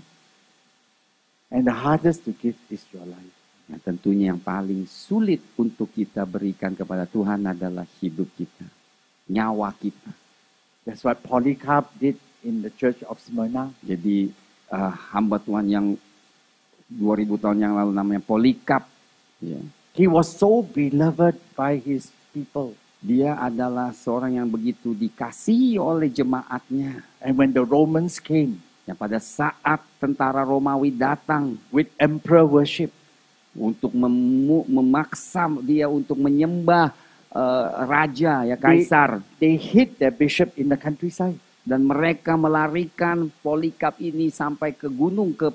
And the hardest to give is your life. Nah, tentunya yang paling sulit untuk kita berikan kepada Tuhan adalah hidup kita, nyawa kita. That's what Polycarp did in the church of Smyrna. Jadi hamba Tuhan yang 2000 tahun yang lalu namanya Polycarp, ya, He was so beloved by his people. dia adalah seorang yang begitu dikasihi oleh jemaatnya. And when the Romans came Yang pada saat tentara Romawi datang with emperor worship, untuk memaksa dia untuk menyembah raja, ya kaisar, they hid their bishop in the countryside. dan mereka melarikan Polycarp ini sampai ke gunung, ke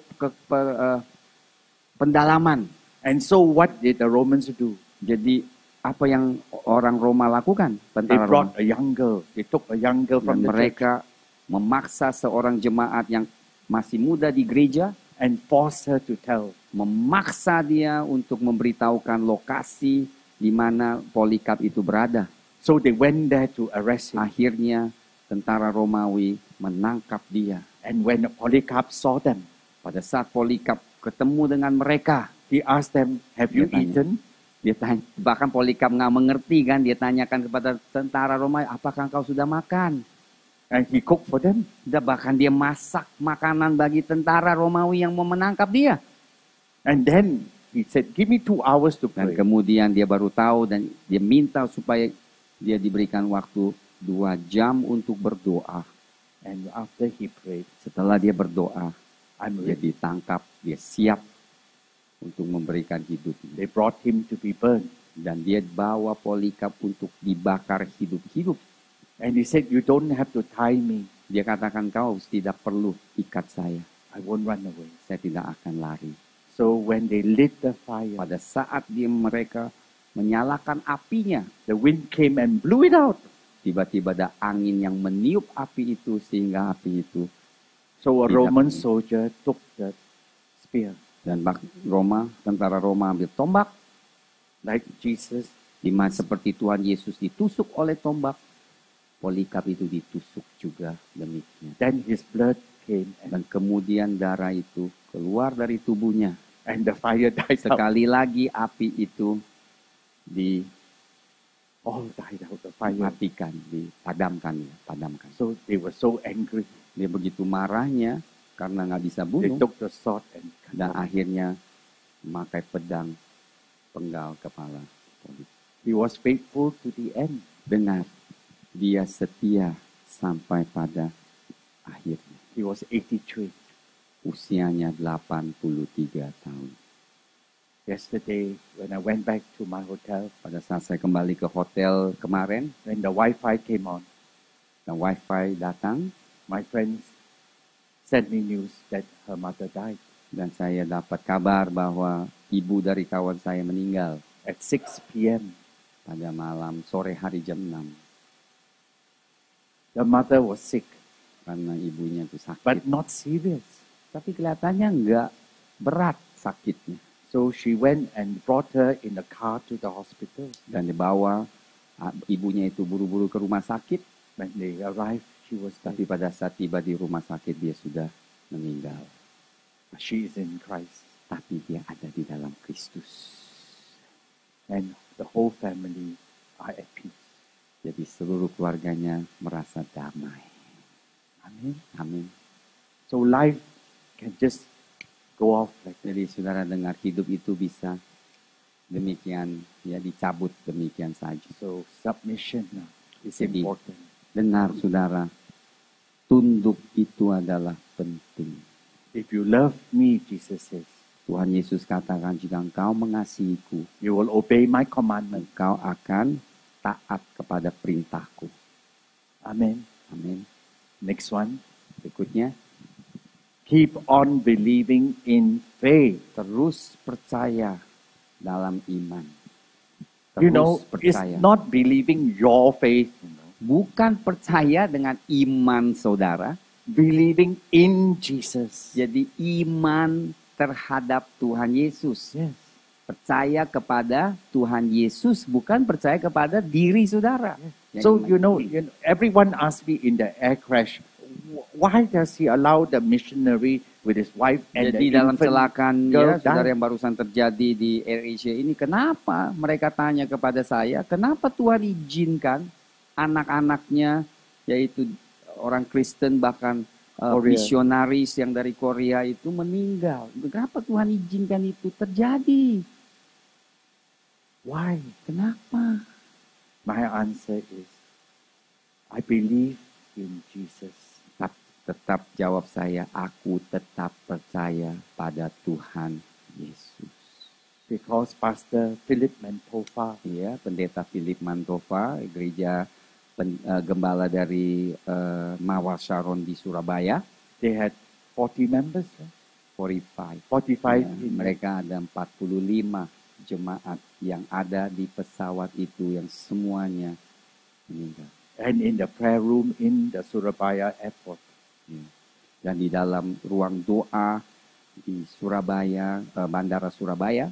pendalaman. And so what did the Romans do? Jadi apa yang orang Roma lakukan? They Tentara Roma. brought a young girl. They took a young girl Dan from the church mereka memaksa seorang jemaat yang masih muda di gereja, and forced her to tell. memaksa dia untuk memberitahukan lokasi di mana Polycarp itu berada. So they went there to arrest him. Akhirnya tentara Romawi menangkap dia. And when Polycarp saw them, Pada saat Polycarp ketemu dengan mereka, he asked them, "Have you Dia tanya. eaten?" dia tanya, bahkan Polycarp nggak mengerti kan, dia tanyakan kepada tentara Romawi, apakah kau sudah makan? And he cooked for them. Bahkan dia masak makanan bagi tentara Romawi yang mau menangkap dia. And then he said, "Give me 2 hours to Dan pray." kemudian dia baru tahu dan dia minta supaya dia diberikan waktu 2 jam untuk berdoa. And after he prayed, Setelah dia berdoa, I'm dia ready. ditangkap, dia siap untuk memberikan hidupnya. They brought him to be burned. Dan dia bawa Polycarp untuk dibakar hidup-hidup. And he said, "You don't have to tie me. Dia katakan, kau tidak perlu ikat saya. I won't run away." Saya tidak akan lari. So when they lit the fire, Pada saat mereka menyalakan apinya, the wind came and blew it out. tiba-tiba ada angin yang meniup api itu sehingga api itu, So a Tidak. Roman soldier took the spear, dan tentara Roma ambil tombak, like Jesus. di mana seperti Tuhan Yesus ditusuk oleh tombak, Polycarp itu ditusuk juga demikian. Then his blood came Dan kemudian darah itu keluar dari tubuhnya. and the fire died out. Sekali lagi api itu All died out, the fire. dimatikan, dipadamkan. So they were so angry. Dia begitu marahnya karena nggak bisa They bunuh, took the sword and cut dan off. akhirnya memakai pedang penggal kepala Polycarp. He was faithful to the end. Dengar, Dia setia sampai pada akhirnya. He was 83. Usianya 83 tahun. Yesterday, when I went back to my hotel, Pada saat saya kembali ke hotel kemarin, when the Wi-Fi came on, dan wifi datang, my friends sent me news that her mother died dan saya dapat kabar bahwa ibu dari kawan saya meninggal at 6 p.m. pada malam sore hari jam 6. The mother was sick, Karena ibunya itu sakit. but not serious. Tapi kelihatannya enggak berat sakitnya. So she went and brought her in a car to the hospital. Dan dibawa ibunya itu buru-buru ke rumah sakit. When they arrived, she was Tapi dead. pada saat tiba di rumah sakit dia sudah meninggal. She is in Christ. Tapi dia ada di dalam Kristus. And the whole family are at peace. Jadi seluruh keluarganya merasa damai. Amen. Amin. So life can just go off like that. Jadi saudara dengar hidup itu bisa demikian ya dicabut demikian saja. So submission now is Jadi, important. dengar saudara, tunduk itu adalah penting. If you love me, Jesus says, Tuhan Yesus katakan, jika engkau mengasihiku, you will obey my commandment. engkau akan taat kepada perintahku. Amen. Amin. Next one. Berikutnya, Keep on believing in faith. terus percaya dalam iman. Terus You know, it's percaya. not believing your faith, you know. Bukan percaya dengan iman saudara, Believing in Jesus. jadi iman terhadap Tuhan Yesus. Yes. Percaya kepada Tuhan Yesus, bukan percaya kepada diri saudara. Yang So iman. you know, everyone asked me in the air crash, why does he allow the missionary with his wife and Jadi the dalam infant kecelakaan girl ya, saudara die? yang barusan terjadi di AirAsia ini, kenapa mereka tanya kepada saya, kenapa Tuhan izinkan anak-anaknya, yaitu orang Kristen bahkan Korea. misionaris yang dari Korea itu meninggal. Kenapa Tuhan izinkan itu terjadi? Why? Kenapa? My answer is, I believe in Jesus. Tetap jawab saya, aku tetap percaya pada Tuhan Yesus. Because Pastor Philip Mantova, Ya, pendeta Philip Mantova, gereja gembala dari Mawar Sharon di Surabaya, they had 40 members, right? 45. 45 Ya, in mereka ada 45 jemaat yang ada di pesawat itu yang semuanya meninggal. and in the prayer room in the Surabaya airport. Ya. Dan di dalam ruang doa di Surabaya, Bandara Surabaya,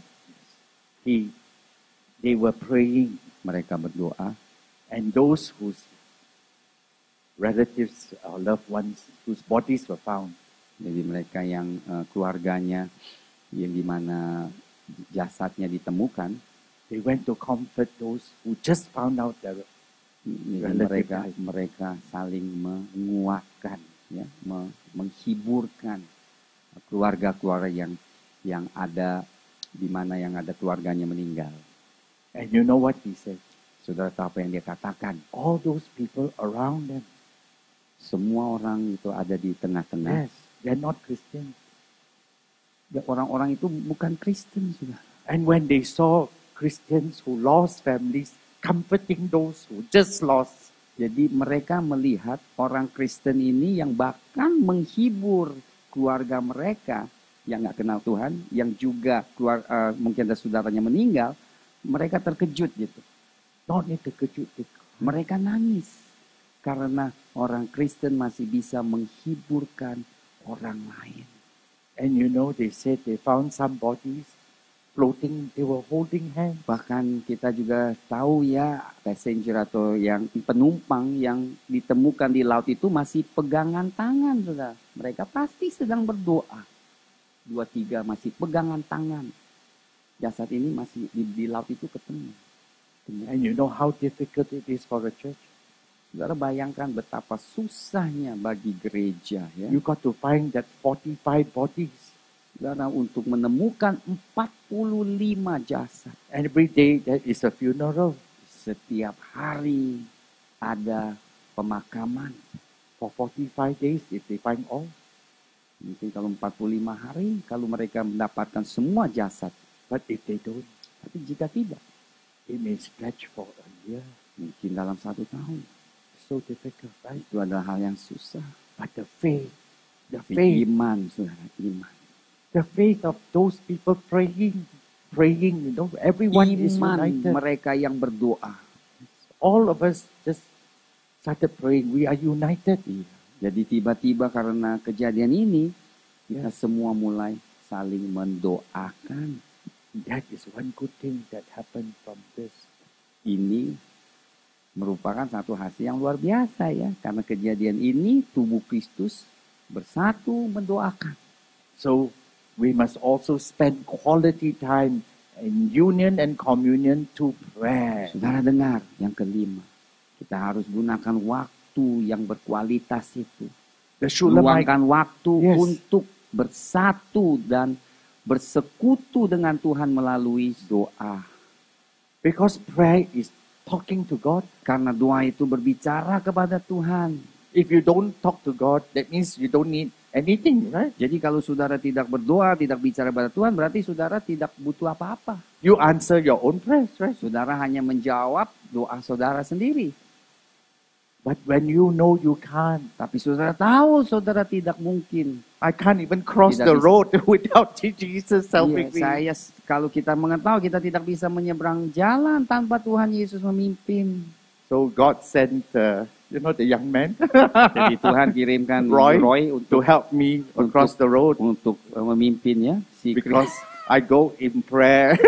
They were praying, mereka berdoa. and those whose relatives or loved ones whose bodies were found, Jadi mereka yang keluarganya yang dimana jasadnya ditemukan, they went to comfort those who just found out their relative died. mereka saling menguatkan, ya, menghiburkan keluarga-keluarga yang ada di mana yang ada keluarganya meninggal. And you know what he said? Saudara tahu apa yang dia katakan? All those people around them, Semua orang itu ada di tengah-tengah. yes, they're not Christians. Orang-orang itu bukan Kristen, sudah. And when they saw Christians who lost families comforting those who just lost, Jadi mereka melihat orang Kristen ini yang bahkan menghibur keluarga mereka yang nggak kenal Tuhan, yang juga mungkin ada saudaranya meninggal, mereka terkejut gitu. not need terkejut, they cried. Mereka nangis karena orang Kristen masih bisa menghiburkan orang lain. And you know, they said they found some bodies floating, they were holding hands. Bahkan kita juga tahu ya, passenger atau yang penumpang yang ditemukan di laut itu masih pegangan tangan, saudara. Mereka pasti sedang berdoa. 2-3 masih pegangan tangan. Jasad ini masih di laut itu ketemu. And you know how difficult it is for a church? Saudara bayangkan betapa susahnya bagi gereja ya. You got to find that 45 bodies. Saudara untuk menemukan 45 jasad. Every day there is a funeral. Setiap hari ada pemakaman. For 45 days, if they find all. Mungkin kalau 45 hari, kalau mereka mendapatkan semua jasad. But if they don't, Tapi jika tidak, it may stretch for a year. mungkin dalam 1 tahun. So difficult, right? Itu adalah hal yang susah. But the faith, Tapi iman, saudara, iman. the faith of those people praying, everyone is Iman united. mereka yang berdoa. All of us just started praying. We are united. Iya. Jadi tiba-tiba karena kejadian ini, kita semua mulai saling mendoakan. That is one good thing that happened from this. Ini merupakan satu hasil yang luar biasa ya. Karena kejadian ini tubuh Kristus bersatu mendoakan. So we must also spend quality time in union and communion to pray. Saudara dengar yang kelima. Kita harus gunakan waktu yang berkualitas itu. The Shulamite, Luangkan waktu Yes. untuk bersatu dan bersekutu dengan Tuhan melalui doa. because prayer is talking to God. Karena doa itu berbicara kepada Tuhan. If you don't talk to God, that means you don't need anything, right? Jadi kalau saudara tidak berdoa, tidak bicara kepada Tuhan, berarti saudara tidak butuh apa-apa. You answer your own prayers, right? Saudara hanya menjawab doa saudara sendiri. But when you know you can't, Tapi saudara tahu saudara tidak mungkin. I can't even cross Tidak the bisa. road without Jesus helping Iya, me. kalau kita mengetahui kita tidak bisa menyeberang jalan tanpa Tuhan Yesus memimpin. So God sent, the young man Jadi Tuhan kirimkan Roy Roy to help me across the road untuk memimpin ya si because Chris. I go in prayer.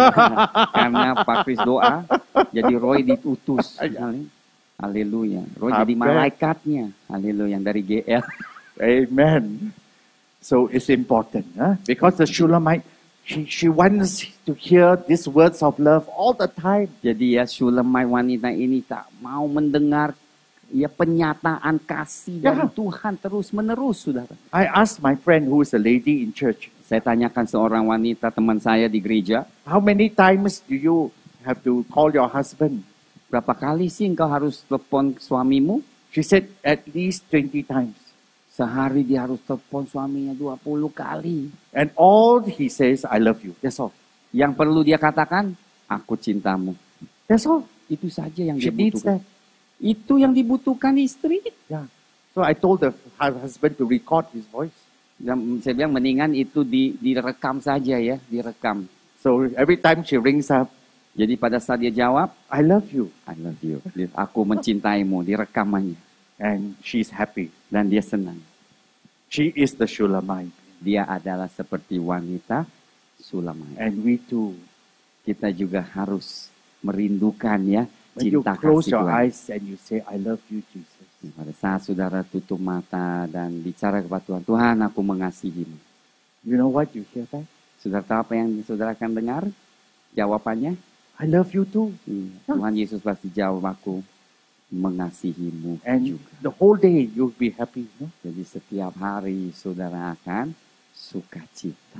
Karena Pak Kris doa, jadi Roy diutus. Haleluya. Roy jadi Amen. malaikatnya. Haleluya, yang dari GL. Amen. So it's important, because the Shulamite, she wants to hear these words of love all the time. Jadi ya Shulamite wanita ini tak mau mendengar ya penyataan kasih dari Ya. Tuhan terus menerus, saudara. I asked my friend who is a lady in church, Saya tanyakan seorang wanita teman saya di gereja, how many times do you have to call your husband? berapa kali sih engkau harus telepon suamimu? She said at least 20 times. Sehari dia harus telepon suaminya 20 kali. And all he says, I love you. That's all. Yang perlu dia katakan, aku cintamu. That's all. Itu saja yang She dia needs butuhkan. that. Itu yang dibutuhkan istri. Yeah. So I told her husband to record his voice. Dan saya bilang mendingan itu direkam saja ya, direkam. So every time she rings up, Jadi pada saat dia jawab, I love you. I love you. Aku mencintaimu, direkamannya. And she's happy. Dan dia senang. She is the Shulamite. Dia adalah seperti wanita Shulamite. And we too. Kita juga harus merindukan ya When you cinta close kasih your Tuhan. eyes and you say, I love you, Jesus. Pada saat saudara tutup mata dan bicara kepada Tuhan, Tuhan aku mengasihimu. You know what you hear back? Saudara tahu apa yang saudara akan dengar? Jawabannya, I love you too. Tuhan Yesus pasti jawab aku mengasihimu And juga. the whole day you'll be happy. No? Jadi setiap hari saudara akan sukacita.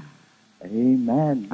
Amen.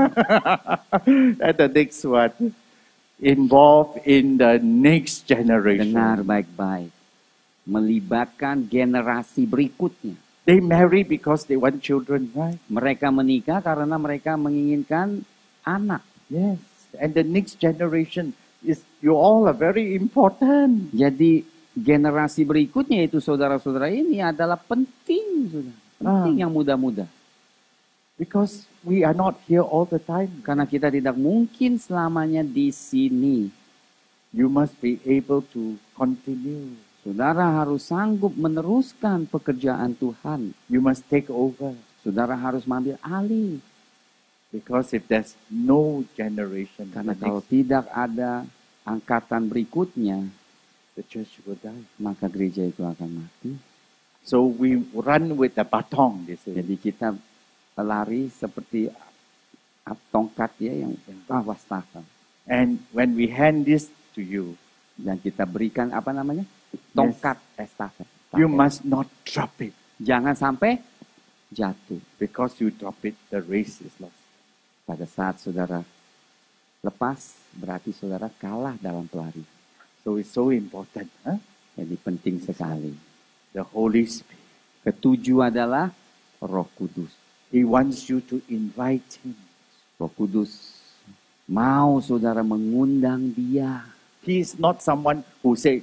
And the next one, involved in the next generation. Dengar baik-baik. Melibatkan generasi berikutnya. They marry because they want children, right? Mereka menikah karena mereka menginginkan anak. Yes. And the next generation is, you all are very important. Jadi generasi berikutnya itu saudara-saudara ini adalah penting, saudara. Penting yang muda-muda. Because we are not here all the time. Karena kita tidak mungkin selamanya di sini. You must be able to continue. Saudara harus sanggup meneruskan pekerjaan Tuhan. You must take over. Saudara harus mengambil alih. Because if there's no generation, Karena the kalau next- tidak ada angkatan berikutnya, the church will die. maka gereja itu akan mati. So we run with the baton, they say. Jadi kita lari seperti tongkat ya yang wastafel. And when we hand this to you, Dan kita berikan apa namanya? Tongkat estafet. you must not drop it. Jangan sampai jatuh. Because you drop it, the race is lost. Pada saat saudara lepas, berarti saudara kalah dalam pelari. So it's so important. Huh? Jadi penting sekali. The Holy Spirit. Ketujuh adalah Roh Kudus. He wants you to invite Him. Roh Kudus mau saudara mengundang Dia. He is not someone who say,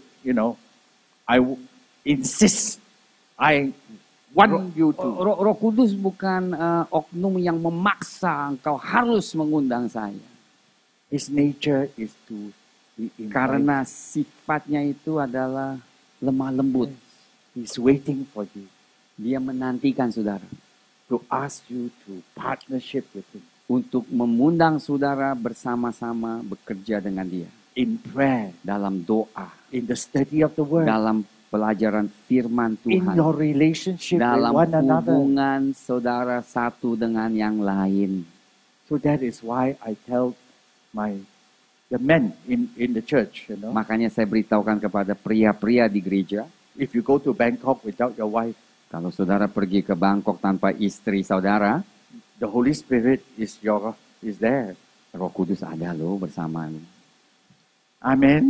I insist, I want you to. Roh Kudus bukan oknum yang memaksa engkau harus mengundang saya. His nature is to be invited. Karena sifatnya itu adalah lemah lembut. He's waiting for you Dia menantikan saudara to ask you to partnership with Him untuk mengundang saudara bersama-sama bekerja dengan Dia. in prayer, Dalam doa, in the study of the Word, dalam pelajaran firman in Tuhan, your relationship with dalam one another. hubungan saudara satu dengan yang lain. So that is why I tell the men in the church, Makanya saya beritahukan kepada pria-pria di gereja, if you go to Bangkok without your wife, kalau saudara pergi ke Bangkok tanpa istri saudara, the Holy Spirit is there. Roh Kudus ada loh bersamamu. Amen.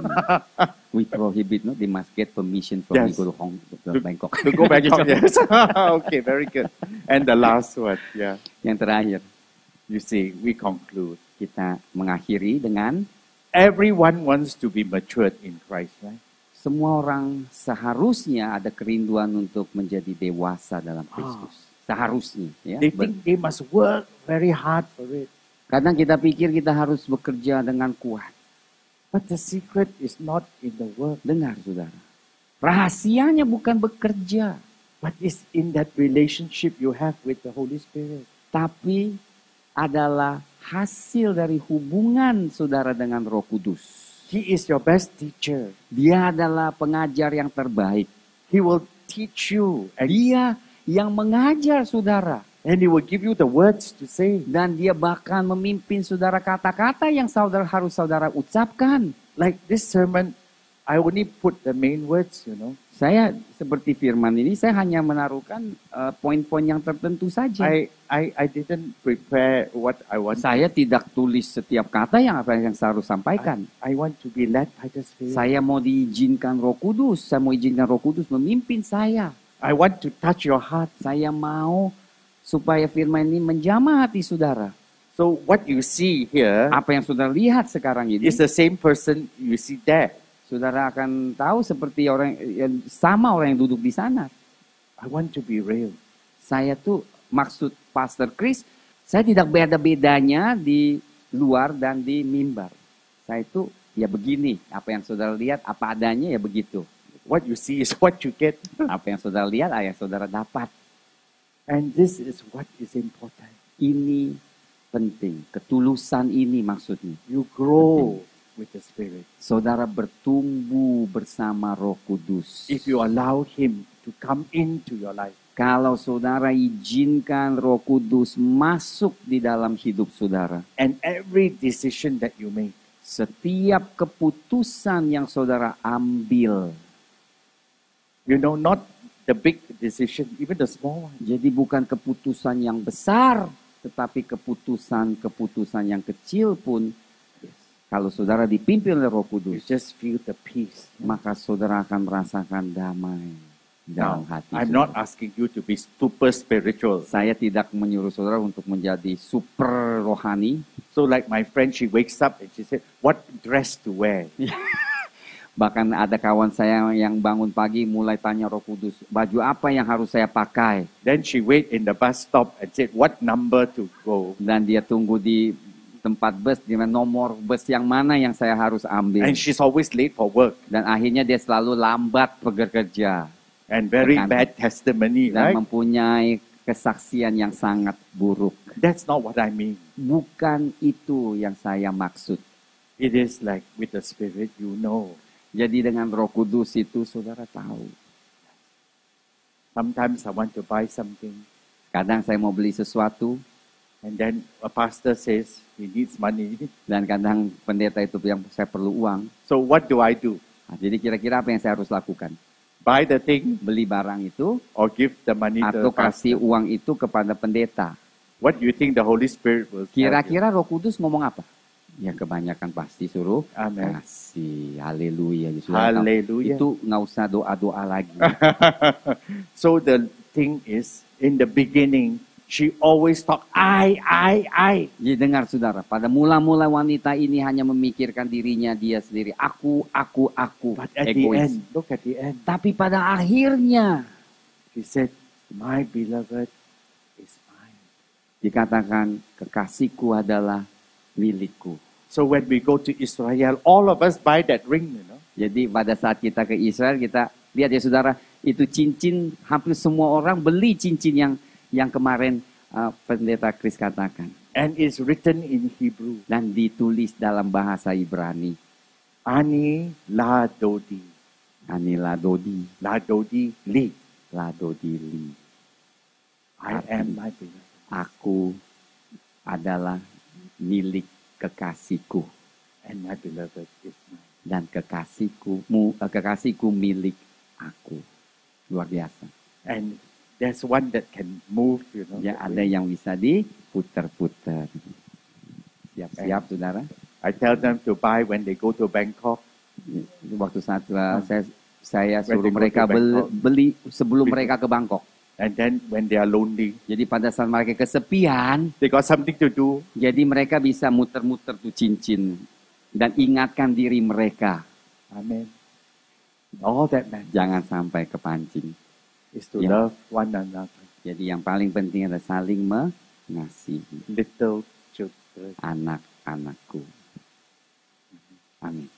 We prohibit, no? They must get permission from Yes. me to Bangkok. To go Bangkok, yes. Okay, very good. And the last one, yeah. Yang terakhir, You see, we conclude. kita mengakhiri dengan Everyone wants to be matured in Christ, right? semua orang seharusnya ada kerinduan untuk menjadi dewasa dalam Kristus. Seharusnya. Ya. They think they must work very hard for it. Kadang kita pikir kita harus bekerja dengan kuat. But the secret is not in the work, Dengar saudara. Rahasianya bukan bekerja. but it's in that relationship you have with the Holy Spirit. Tapi adalah hasil dari hubungan saudara dengan Roh Kudus. He is your best teacher. Dia adalah pengajar yang terbaik. He will teach you and Dia yang mengajar saudara. He will give you the words to say. Dan dia bahkan memimpin saudara kata-kata yang saudara harus saudara ucapkan. Like this sermon, I only put the main words, Saya seperti firman ini, saya hanya menaruhkan poin-poin yang tertentu saja. I didn't prepare what I want. Saya tidak tulis setiap kata yang apa yang saya harus sampaikan. I want to be led by the Spirit. Saya mau diizinkan Roh Kudus, saya mau izinkan Roh Kudus memimpin saya. I want to touch your heart. Saya mau supaya firman ini menjamah hati saudara. So what you see here Apa yang saudara lihat sekarang ini, is the same person you see there. saudara akan tahu seperti orang yang sama orang yang duduk di sana. I want to be real. Saya tuh maksud Pastor Chris, saya tidak beda-bedanya di luar dan di mimbar. Saya itu ya begini, apa yang saudara lihat, apa adanya ya begitu. What you see is what you get. Apa yang saudara lihat, apa yang saudara dapat. And this is what is important. Ini penting, ketulusan ini maksudnya. You grow with the Spirit. Saudara bertumbuh bersama Roh Kudus. If you allow Him to come into your life. Kalau saudara izinkan Roh Kudus masuk di dalam hidup saudara. And every decision that you make. Setiap keputusan yang saudara ambil. Not the big decision, even the small one. Jadi bukan keputusan yang besar, tetapi keputusan yang kecil pun, kalau saudara dipimpin oleh Roh You Kudus, just feel the peace. maka saudara akan merasakan damai dalam Now, hati. I'm saudara. not asking you to be super spiritual. Saya tidak menyuruh saudara untuk menjadi super rohani. So like my friend, she wakes up and she said, what dress to wear? Bahkan ada kawan saya yang bangun pagi mulai tanya Roh Kudus, baju apa yang harus saya pakai? Then she wait in the bus stop and said, what number to go? Dan dia tunggu di tempat bus, di nomor bus yang mana yang saya harus ambil. And she's always late for work. Dan akhirnya dia selalu lambat bekerja. And very Tekan. bad testimony, Dan right? mempunyai kesaksian yang sangat buruk. That's not what I mean. Bukan itu yang saya maksud. It is like with the Spirit, you know. Jadi dengan Roh Kudus itu saudara tahu. Sometimes I want to buy something. Kadang saya mau beli sesuatu, And then a pastor says he needs money. dan kadang pendeta itu yang saya perlu uang. So what do I do? Nah, jadi kira-kira apa yang saya harus lakukan? Buy the thing Beli barang itu, or give the money to atau the pastor? kasih uang itu kepada pendeta. What do you think the Holy Spirit will tell you? Kira-kira Roh Kudus ngomong apa? Ya kebanyakan pasti suruh Amen. kasih. Haleluya. Ya, saudara. Hallelujah. Itu nggak usah doa-doa lagi. So the thing is, in the beginning, she always talk, I. Jadi dengar saudara, pada mula-mula wanita ini hanya memikirkan dirinya dia sendiri. Aku. But at the Egois. end, look at the end. Tapi pada akhirnya She said, my beloved is mine. dikatakan kekasihku adalah milikku. So when we go to Israel, all of us buy that ring, you know. Jadi pada saat kita ke Israel, kita lihat ya saudara, itu cincin, hampir semua orang beli cincin yang kemarin pendeta Chris katakan. And it's written in Hebrew. Dan ditulis dalam bahasa Ibrani. Ani la dodi. Anila Dodi, La dodi li. Ladodi Li. I am my beloved. Aku adalah milik kekasihku. And my beloved is mine. Dan kekasihku milik aku. Luar biasa. And there's one that can move, you know. Ya, that ada way. yang bisa diputer-puter. Siap-siap saudara. I tell them to buy when they go to Bangkok. Waktu saat saya When suruh they go mereka to Bangkok. beli sebelum mereka ke Bangkok. And then when they are lonely, Jadi pada saat mereka kesepian, they got something to do. jadi mereka bisa muter-muter tuh cincin dan ingatkan diri mereka. Amen. All that matters Jangan sampai kepancing. is to Yeah. love one another. Jadi yang paling penting adalah saling mengasihi Little children. anak-anakku. Amin.